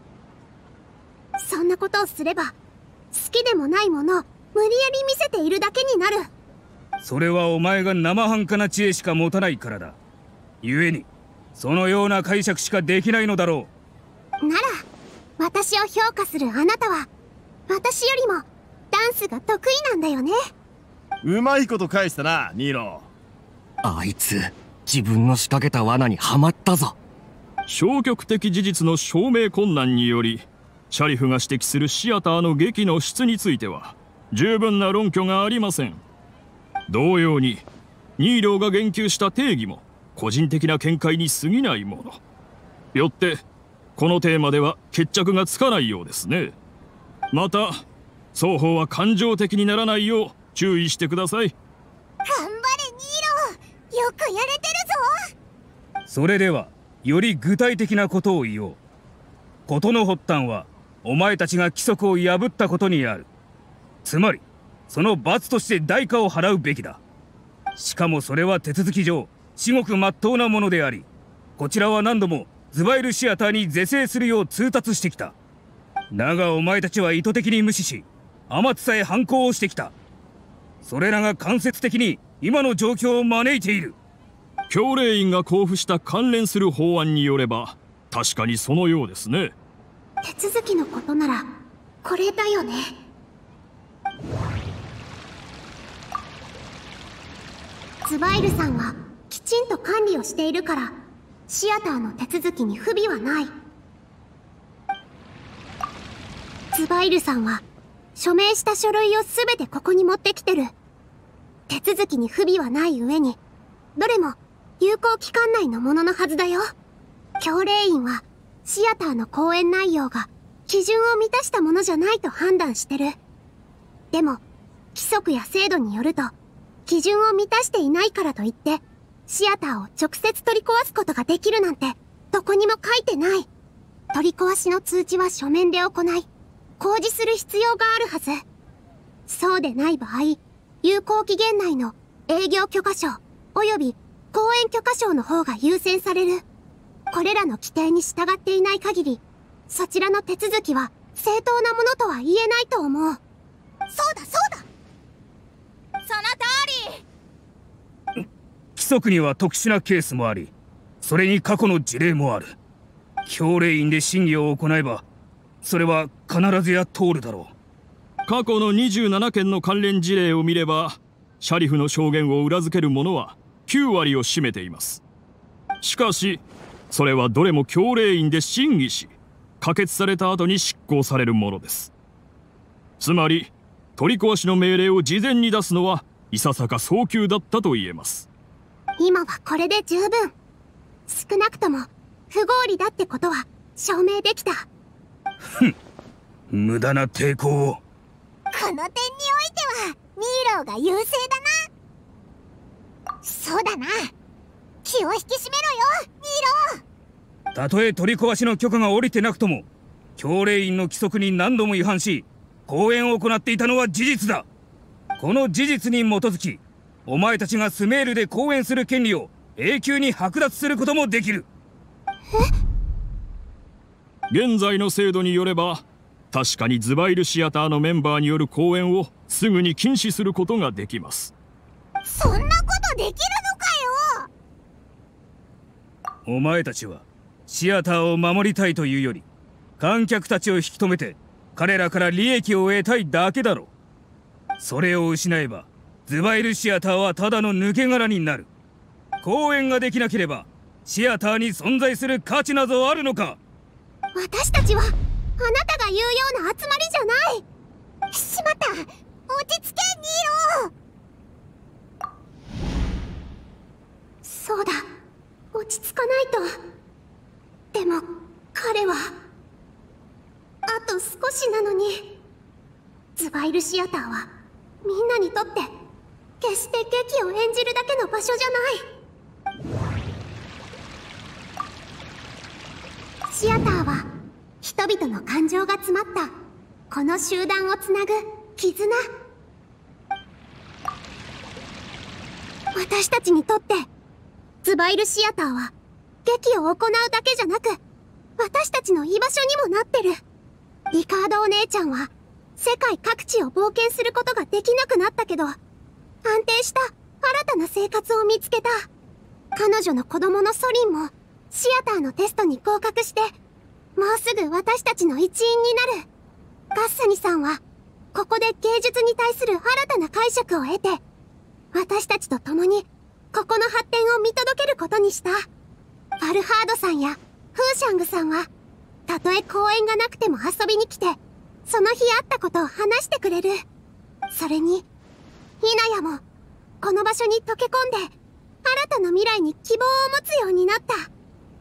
そんなことをすれば好きでもないものを無理やり見せているだけになる。 それはお前が生半可な知恵しか持たないからだ。故にそのような解釈しかできないのだろう。なら私を評価するあなたは私よりもダンスが得意なんだよね。 うまいこと返したな、ニーロ。 あいつ自分の仕掛けた罠にはまったぞ。 消極的事実の証明困難によりシャリフが指摘するシアターの劇の質については十分な論拠がありません。同様にニーローが言及した定義も個人的な見解に過ぎないもの。よってこのテーマでは決着がつかないようですね。また双方は感情的にならないよう注意してください。 頑張れニーロー、よくやれてるぞ。 それではより具体的なことを言おう。事の発端はお前たちが規則を破ったことにある。つまりその罰として代価を払うべきだ。しかもそれは手続き上至極真っ当なものであり、こちらは何度もズバイルシアターに是正するよう通達してきた。だがお前たちは意図的に無視し、あまつさえ反抗をしてきた。それらが間接的に今の状況を招いている。 教令員が交付した関連する法案によれば確かにそのようですね。 手続きのことならこれだよね。ズバイルさんはきちんと管理をしているからシアターの手続きに不備はない。ズバイルさんは署名した書類を全てここに持ってきてる。手続きに不備はない上にどれも有効期間内のもののはずだよ。教令員はシアターの公演内容が基準を満たしたものじゃないと判断してる。でも規則や制度によると基準を満たしていないからといってシアターを直接取り壊すことができるなんてどこにも書いてない。取り壊しの通知は書面で行い公示する必要があるはず。そうでない場合、有効期限内の営業許可証および公演許可証の方が優先される。これらの規定に従っていない限りそちらの手続きは正当なものとは言えないと思う。 そうだそうだ、その通り。 規則には特殊なケースもあり、それに過去の事例もある。教令員で審議を行えばそれは必ずや通るだろう。過去の27件の関連事例を見ればシャリフの証言を裏付けるものは9割を占めています。しかしそれはどれも教令員で審議し可決された後に執行されるものです。つまり取り壊しの命令を事前に出すのはいささか早急だったと言えます。 今はこれで十分。少なくとも不合理だってことは証明できた。 無駄な抵抗を。 この点においてはニーローが優勢だな。そうだな、気を引き締めろよニーロー。 たとえ取り壊しの許可が下りてなくとも教令員の規則に何度も違反し公演を行っていたのは事実だ。この事実に基づきお前たちがスメールで公演する権利を永久に剥奪することもできる。 現在の制度によれば確かにズバイルシアターのメンバーによる公演をすぐに禁止することができます。 そんなことできるのかよ。 お前たちはシアターを守りたいというより観客たちを引き止めて彼らから利益を得たいだけだろう。それを失えばズバイルシアターはただの抜け殻になる。公演ができなければシアターに存在する価値などあるのか。 私たちはあなたが言うような集まりじゃない。 しまった、落ち着けニーロー。 そうだ、落ち着かないと。でも彼はあと少しなのに。ズバイルシアターはみんなにとって決して劇を演じるだけの場所じゃない。シアターは人々の感情が詰まったこの集団をつなぐ絆。私たちにとってズバイルシアターは劇を行うだけじゃなく、私たちの居場所にもなってる。リカードお姉ちゃんは世界各地を冒険することができなくなったけど、安定した新たな生活を見つけた。彼女の子供のソリンもシアターのテストに合格して、もうすぐ私たちの一員になる。ガッサニさんはここで芸術に対する新たな解釈を得て、私たちと共にここの発展を見届けることにした。ファルハードさんやフーシャングさんはたとえ公演がなくても遊びに来て、その日あったことを話してくれる。それにイナヤもこの場所に溶け込んで新たな未来に希望を持つようになった。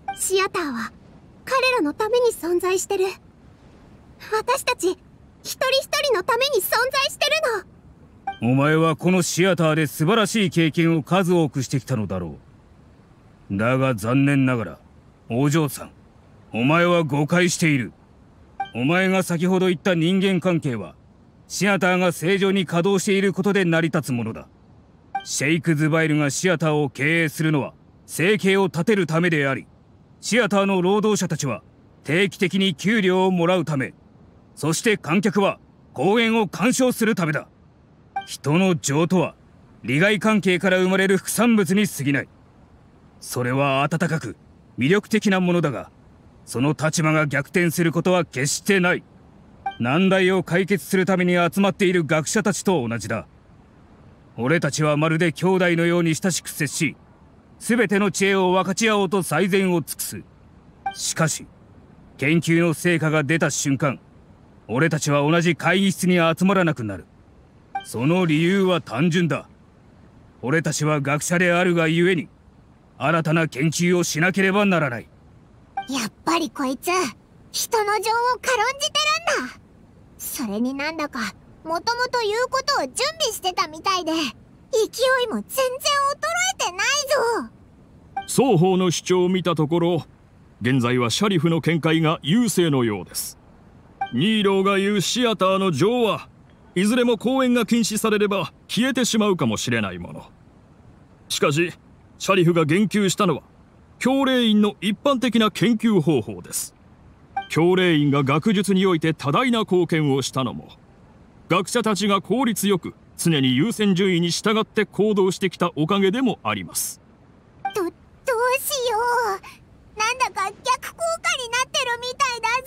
シアターは彼らのために存在してる。私たち一人一人のために存在してるの。 お前はこのシアターで素晴らしい経験を数多くしてきたのだろう。だが残念ながらお嬢さん、お前は誤解している。お前が先ほど言った人間関係はシアターが正常に稼働していることで成り立つものだ。シェイク・ズバイルがシアターを経営するのは生計を立てるためであり、シアターの労働者たちは定期的に給料をもらうため、そして観客は公演を鑑賞するためだ。人の情とは利害関係から生まれる副産物に過ぎない。それは温かく魅力的なものだが、その立場が逆転することは決してない。難題を解決するために集まっている学者たちと同じだ。俺たちはまるで兄弟のように親しく接し、全ての知恵を分かち合おうと最善を尽くす。しかし研究の成果が出た瞬間、俺たちは同じ会議室に集まらなくなる。その理由は単純だ。俺たちは学者であるがゆえに新たな研究をしなければならない。 やっぱりこいつ人の情を軽んじてるんだ。それになんだかもともと言うことを準備してたみたいで、勢いも全然衰えてないぞ。 双方の主張を見たところ、現在はシャリフの見解が優勢のようです。ニーローが言うシアターの情はいずれも公演が禁止されれば消えてしまうかもしれないもの。しかしシャリフが言及したのは教令員の一般的な研究方法です。教令員が学術において多大な貢献をしたのも、学者たちが効率よく常に優先順位に従って行動してきたおかげでもあります。 どうしよう。なんだか逆効果になってるみたいだ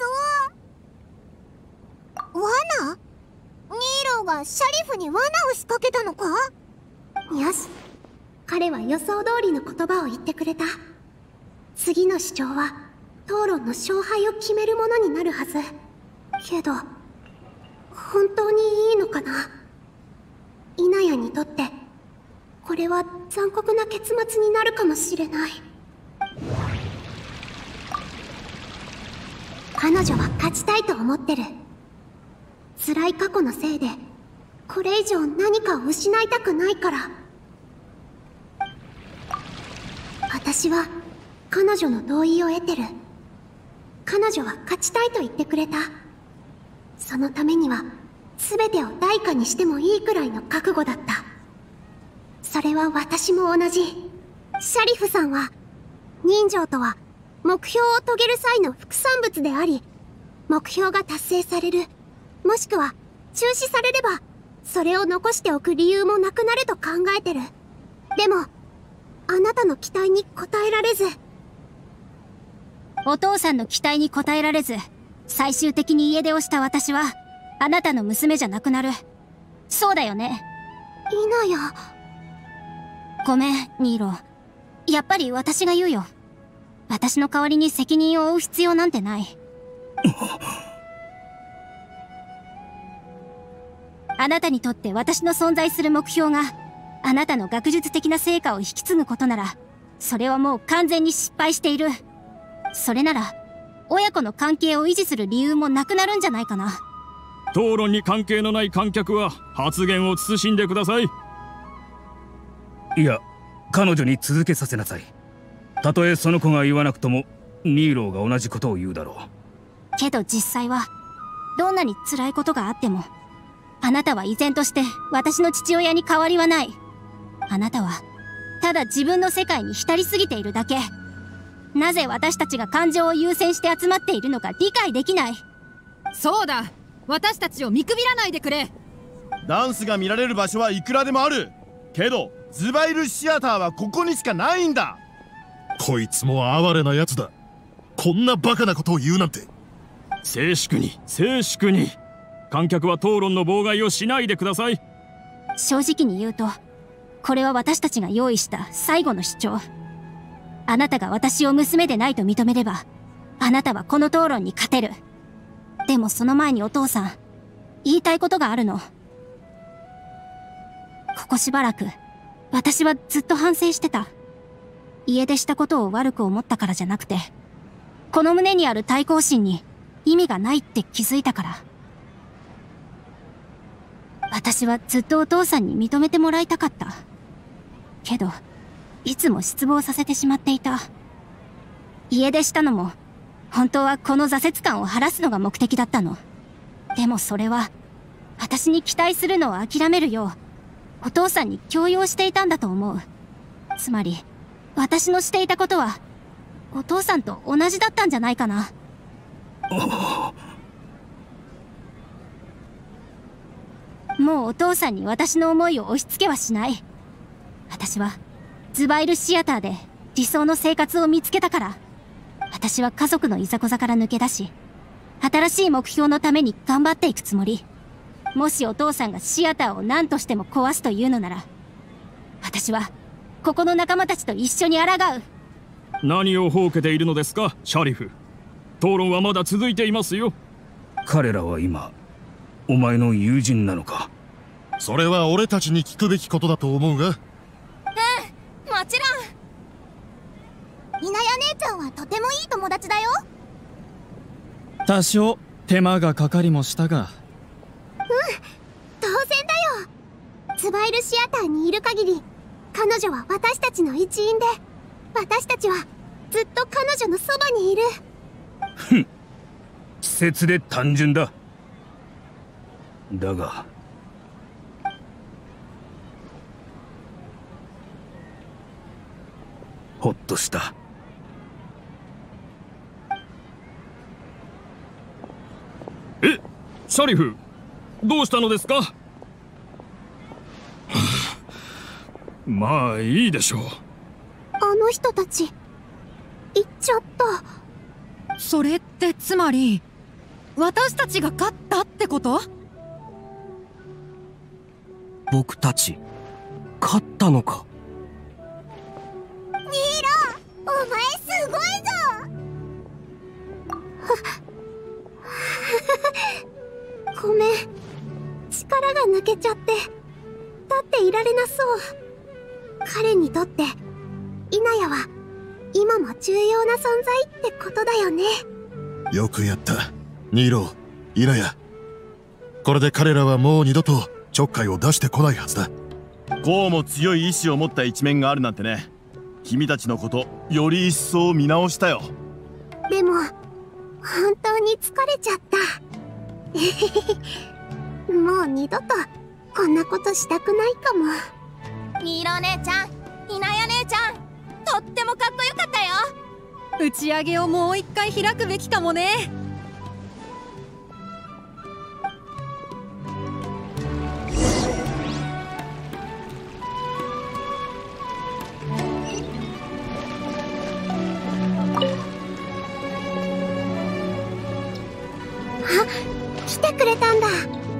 ぞ。罠？ニーローがシャリフに罠を仕掛けたのか？ よし、彼は予想通りの言葉を言ってくれた。次の主張は討論の勝敗を決めるものになるはず。けど本当にいいのかな。イナヤにとってこれは残酷な結末になるかもしれない。彼女は勝ちたいと思ってる。辛い過去のせいでこれ以上何かを失いたくないから。私は彼女の同意を得てる。彼女は勝ちたいと言ってくれた。そのためには全てを代価にしてもいいくらいの覚悟だった。それは私も同じ。シャリフさんは人情とは目標を遂げる際の副産物であり、目標が達成される、もしくは中止されればそれを残しておく理由もなくなると考えてる。でもあなたの期待に応えられず。 お父さんの期待に応えられず、最終的に家出をした私はあなたの娘じゃなくなる。そうだよね。 イナヤ。 ごめんニーロ、やっぱり私が言うよ。私の代わりに責任を負う必要なんてない。あなたにとって私の存在する目標があなたの学術的な成果を引き継ぐことなら、それはもう完全に失敗している。それなら親子の関係を維持する理由もなくなるんじゃないかな。 討論に関係のない観客は発言を慎んでください。 いや、彼女に続けさせなさい。たとえその子が言わなくともニーローが同じことを言うだろう。 けど実際はどんなに辛いことがあっても、あなたは依然として私の父親に変わりはない。あなたはただ自分の世界に浸りすぎているだけ。なぜ私たちが感情を優先して集まっているのか理解できない。 そうだ、私たちを見くびらないでくれ。 ダンスが見られる場所はいくらでもあるけど、ズバイルシアターはここにしかないんだ。 こいつも哀れなやつだ。こんなバカなことを言うなんて。 静粛に静粛に。観客は討論の妨害をしないでください。 正直に言うと、これは私たちが用意した最後の主張。あなたが私を娘でないと認めれば、あなたはこの討論に勝てる。でもその前にお父さん、言いたいことがあるの。ここしばらく私はずっと反省してた。家出したことを悪く思ったからじゃなくて、この胸にある対抗心に意味がないって気づいたから。私はずっとお父さんに認めてもらいたかった。けどいつも失望させてしまっていた。家出したのも本当はこの挫折感を晴らすのが目的だったの。でもそれは私に期待するのを諦めるようお父さんに強要していたんだと思う。つまり私のしていたことはお父さんと同じだったんじゃないかな。もうお父さんに私の思いを押し付けはしない。私はズバイルシアターで理想の生活を見つけたから。私は家族のいざこざから抜け出し、新しい目標のために頑張っていくつもり。もしお父さんがシアターを何としても壊すというのなら、私はここの仲間たちと一緒に抗う。 何をほうけているのですか、シャリフ。討論はまだ続いていますよ。 彼らは今お前の友人なのか。 それは俺たちに聞くべきことだと思うが。 もちろん。稲谷姉ちゃんはとてもいい友達だよ。 多少手間がかかりもしたが。 当然だよ。ズバイルシアターにいる限り彼女は私たちの一員で、私たちはずっと彼女のそばにいる。 ふん、稚拙で単純だ。だがほっとした。 シャリフ、どうしたのですか？まあいいでしょう。 あの人たち行っちゃった。 それってつまり私たちが勝ったってこと？ 僕たち勝ったのか。 ニーロ、お前すごいぞ。 ごめん、力が抜けちゃって立っていられなそう。彼にとって稲谷は今も重要な存在ってことだよね。 よくやった、ニーロ、稲谷。これで彼らはもう二度とちょっかいを出してこないはずだ。 こうも強い意志を持った一面があるなんてね。君たちのことより一層見直したよ。 でも本当に疲れちゃった。もう二度とこんなことしたくないかも。 ニーロ姉ちゃん、稲谷姉ちゃん、とってもかっこよかったよ。 打ち上げをもう一回開くべきかもね。 来てくれたんだ。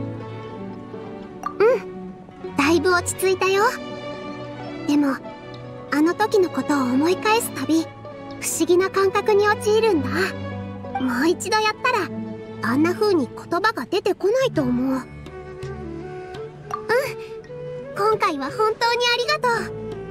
だいぶ落ち着いたよ。でもあの時のことを思い返すたび不思議な感覚に陥るんだ。もう一度やったらあんな風に言葉が出てこないと思う。今回は本当にあ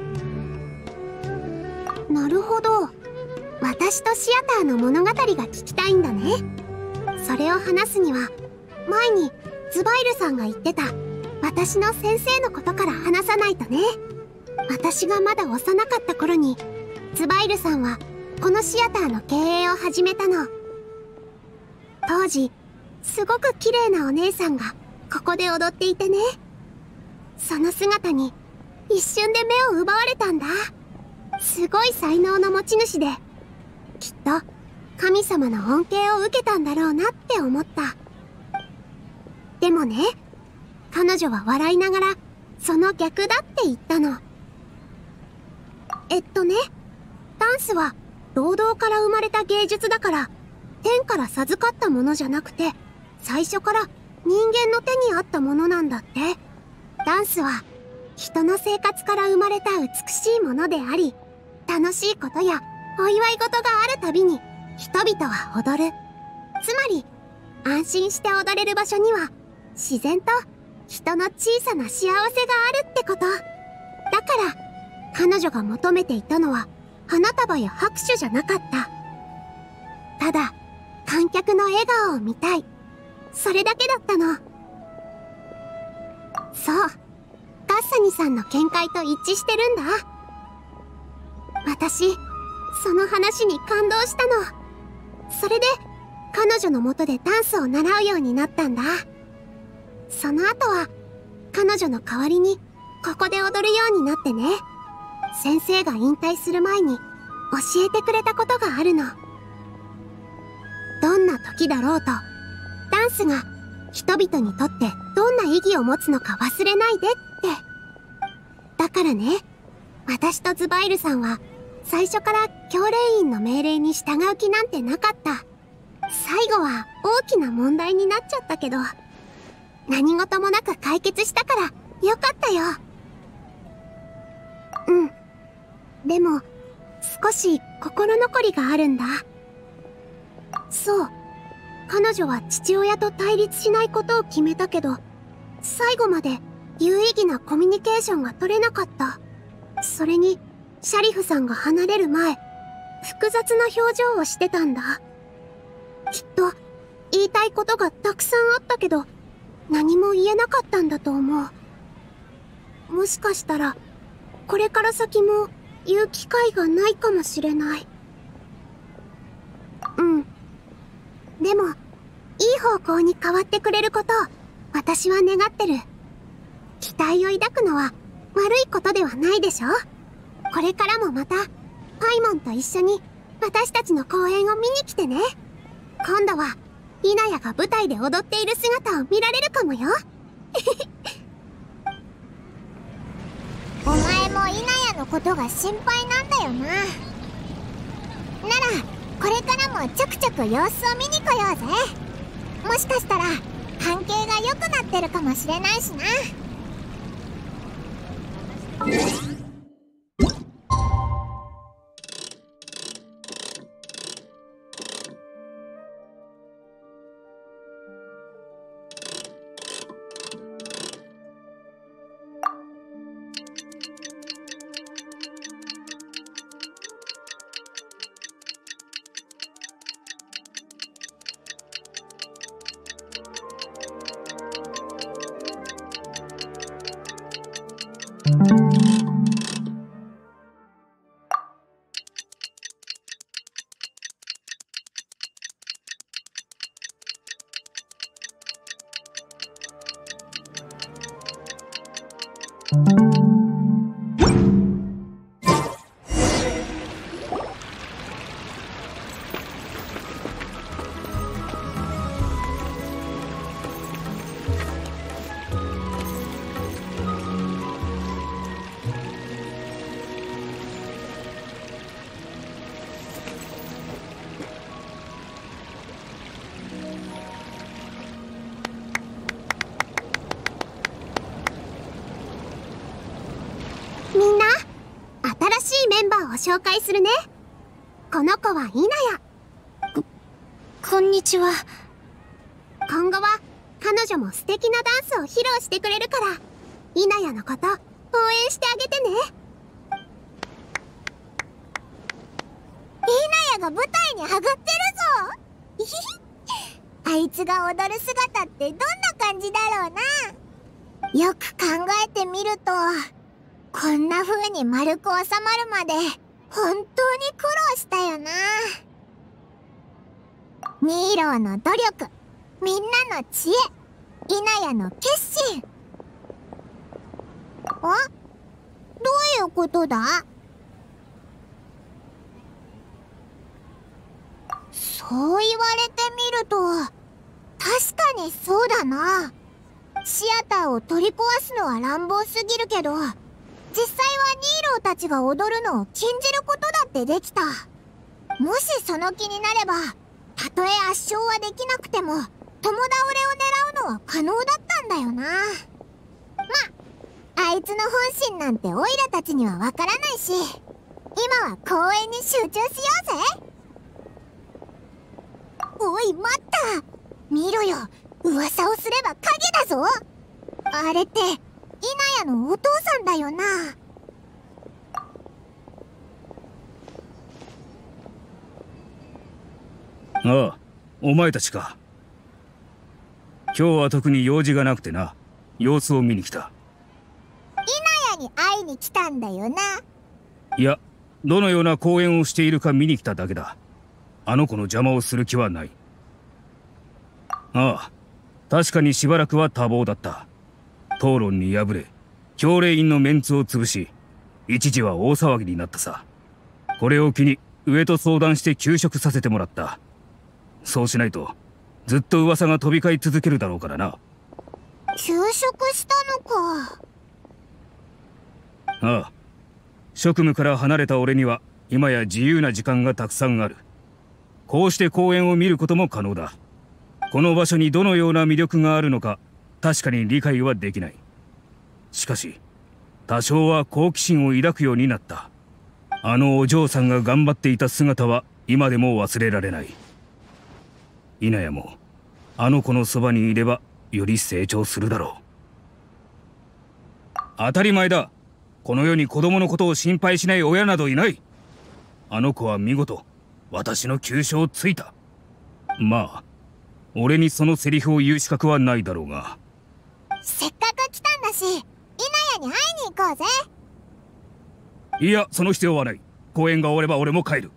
りがとう。なるほど、私とシアターの物語が聞きたいんだね。それを話すには前にズバイルさんが言ってた私の先生のことから話さないとね。私がまだ幼かった頃にズバイルさんはこのシアターの経営を始めたの。 当時すごく綺麗なお姉さんがここで踊っていてね、その姿に一瞬で目を奪われたんだ。すごい才能の持ち主で、きっと神様の恩恵を受けたんだろうなって思った。でもね、彼女は笑いながらその逆だって言ったの。ダンスは労働から生まれた芸術だから、天から授かったものじゃなくて、最初から人間の手にあったものなんだって。ダンスは人の生活から生まれた美しいものであり、楽しいことやお祝い事があるたびに人々は踊る。つまり安心して踊れる場所には自然と人の小さな幸せがあるってこと。だから彼女が求めていたのは花束や拍手じゃなかった。ただ観客の笑顔を見たい、それだけだったの。そう、ガッサニさんの見解と一致してるんだ。私その話に感動したの。それで彼女の元でダンスを習うようになったんだ。その後は彼女の代わりにここで踊るようになってね、先生が引退する前に教えてくれたことがあるの。どんな時だろうと、ダンスが人々にとってどんな意義を持つのか忘れないでって。だからね、私とズバイルさんは最初から教令員の命令に従う気なんてなかった。最後は大きな問題になっちゃったけど、何事もなく解決したからよかったよ。でも少し心残りがあるんだ。そう、彼女は父親と対立しないことを決めたけど、最後まで有意義なコミュニケーションが取れなかった。それにシャリフさんが離れる前、複雑な表情をしてたんだ。きっと言いたいことがたくさんあったけど、何も言えなかったんだと思う。もしかしたらこれから先も言う機会がないかもしれない。でもいい方向に変わってくれることを私は願ってる。期待を抱くのは悪いことではないでしょ。これからもまたパイモンと一緒に私たちの公演を見に来てね。今度はイナヤが舞台で踊っている姿を見られるかもよ。 お前もイナヤのことが心配なんだよな。ならこれからもちょくちょく様子を見に来ようぜ。もしかしたら関係が良くなってるかもしれないしな。 みんな、新しいメンバーを紹介するね。この子はイナヤ。 こんにちは。 今後は彼女も素敵なダンスを披露してくれるから、イナヤのこと応援してあげてね。 イナヤが舞台に上がってるぞ。あいつが踊る姿ってどんな感じだろうな。よく考えてみると、こんな風に丸く収まるまで本当に苦労したよな。もニーローの努力、みんなの知恵、イナヤの決心。どういうことだ？そう言われてみると確かにそうだな。シアターを取り壊すのは乱暴すぎるけど、実際はニーローたちが踊るのを禁じることだってできた。もしその気になれば、たとえ圧勝はできなくても共倒れを狙うのは可能だったんだよな。あいつの本心なんてオイラたちにはわからないし、今は公演に集中しようぜ。おい、待った！見ろよ、噂をすれば影だぞ。あれってイナヤのお父さんだよな。 ああ、お前たちか。今日は特に用事がなくてな、様子を見に来た。 イナヤに会いに来たんだよな。 いや、どのような公演をしているか見に来ただけだ。あの子の邪魔をする気はない。ああ、確かにしばらくは多忙だった。討論に敗れ、教令員のメンツを潰し、一時は大騒ぎになったさ。これを機に上と相談して休職させてもらった。そうしないとずっと噂が飛び交い続けるだろうからな。 休職したのか。 ああ、職務から離れた俺には今や自由な時間がたくさんある。こうして公園を見ることも可能だ。この場所にどのような魅力があるのか確かに理解はできない。しかし多少は好奇心を抱くようになった。あのお嬢さんが頑張っていた姿は今でも忘れられない。イナヤもあの子のそばにいればより成長するだろう。当たり前だ。この世に子供のことを心配しない親などいない。あの子は見事私の急所をついた。まあ俺にそのセリフを言う資格はないだろうが。 せっかく来たんだし、イナヤに会いに行こうぜ。 いや、その必要はない。公演が終われば俺も帰る。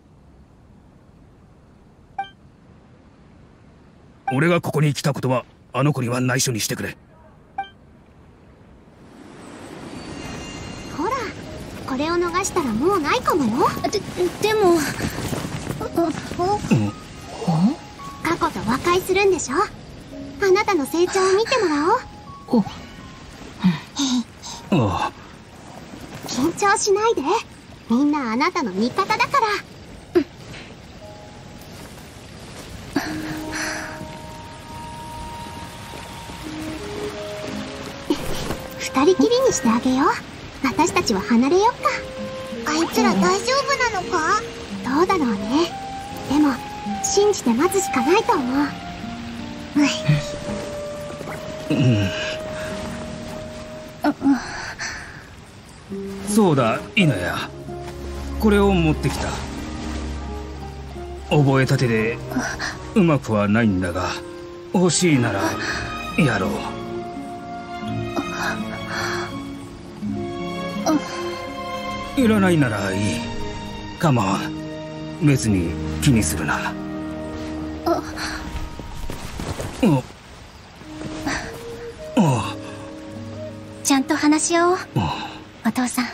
俺がここに来たことはあの子には内緒にしてくれ。 ほら、これを逃したらもうないかもよ。 でも過去と和解するんでしょ。あなたの成長を見てもらおう。 ああ、 緊張しないで。みんなあなたの味方だから。二人きりにしてあげよう。私たちは離れよっか。 あいつら大丈夫なのか？ どうだろうね。でも信じて待つしかないと思う。 そうだ、イナヤ。これを持ってきた。覚えたてでうまくはないんだが、欲しいならやろう。いらないならいい。カモン、別に気にするな。 ちゃんと話し合おう、お父さん。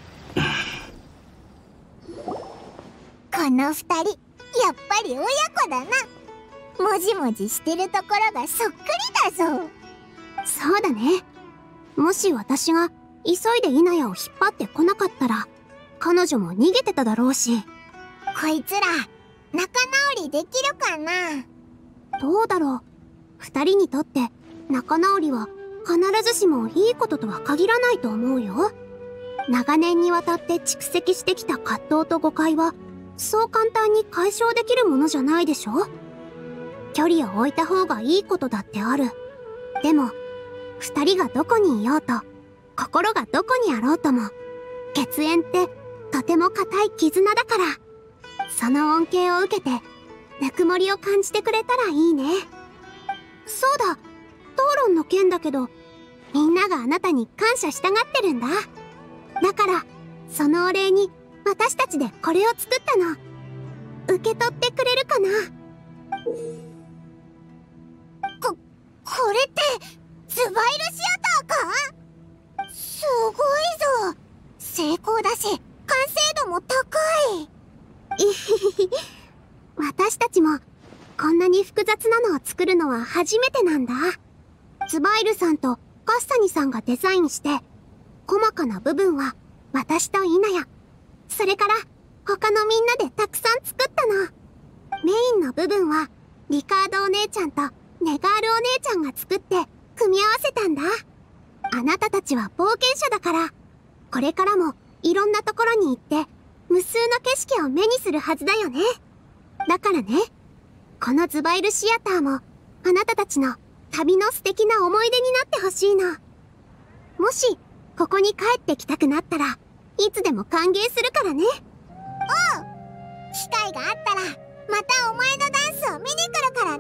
この二人やっぱり親子だな。もじもじしてるところがそっくりだぞ。 そうだね。もし私が急いでイナヤを引っ張ってこなかったら彼女も逃げてただろうし。 こいつら仲直りできるかな。 どうだろう。二人にとって仲直りは必ずしもいいこととは限らないと思うよ。長年にわたって蓄積してきた葛藤と誤解はそう簡単に解消できるものじゃないでしょ。距離を置いた方がいいことだってある。でも二人がどこにいようと心がどこにあろうとも血縁ってとても固い絆だから、その恩恵を受けてぬくもりを感じてくれたらいいね。そうだ、討論の件だけどみんながあなたに感謝したがってるんだ。だからそのお礼に私たちでこれを作ったの。受け取ってくれるかな？ 私たちもこんなに複雑なのを作るのは初めてなんだ。ツバイルさんとカッサニさんがデザインして、細かな部分は私とイナヤ、それから他のみんなでたくさん作ったの。メインの部分はリカードお姉ちゃんとネガールお姉ちゃんが作って組み合わせたんだ。あなたたちは冒険者だから、これからもいろんなところに行って無数の景色を目にするはずだよね。だからね、このズバイルシアターもあなたたちの旅の素敵な思い出になってほしいの。もしここに帰ってきたくなったらいつでも歓迎するからね。 おう、機会があったらまたお前のダンスを見に来るからな。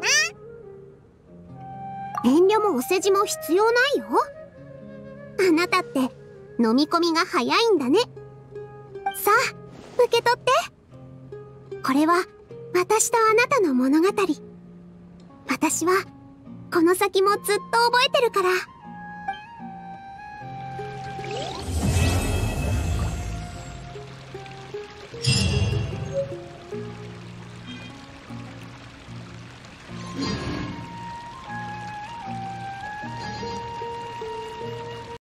遠慮もお世辞も必要ないよ。あなたって飲み込みが早いんだね。さあ受け取って。これは私とあなたの物語。私はこの先もずっと覚えてるから。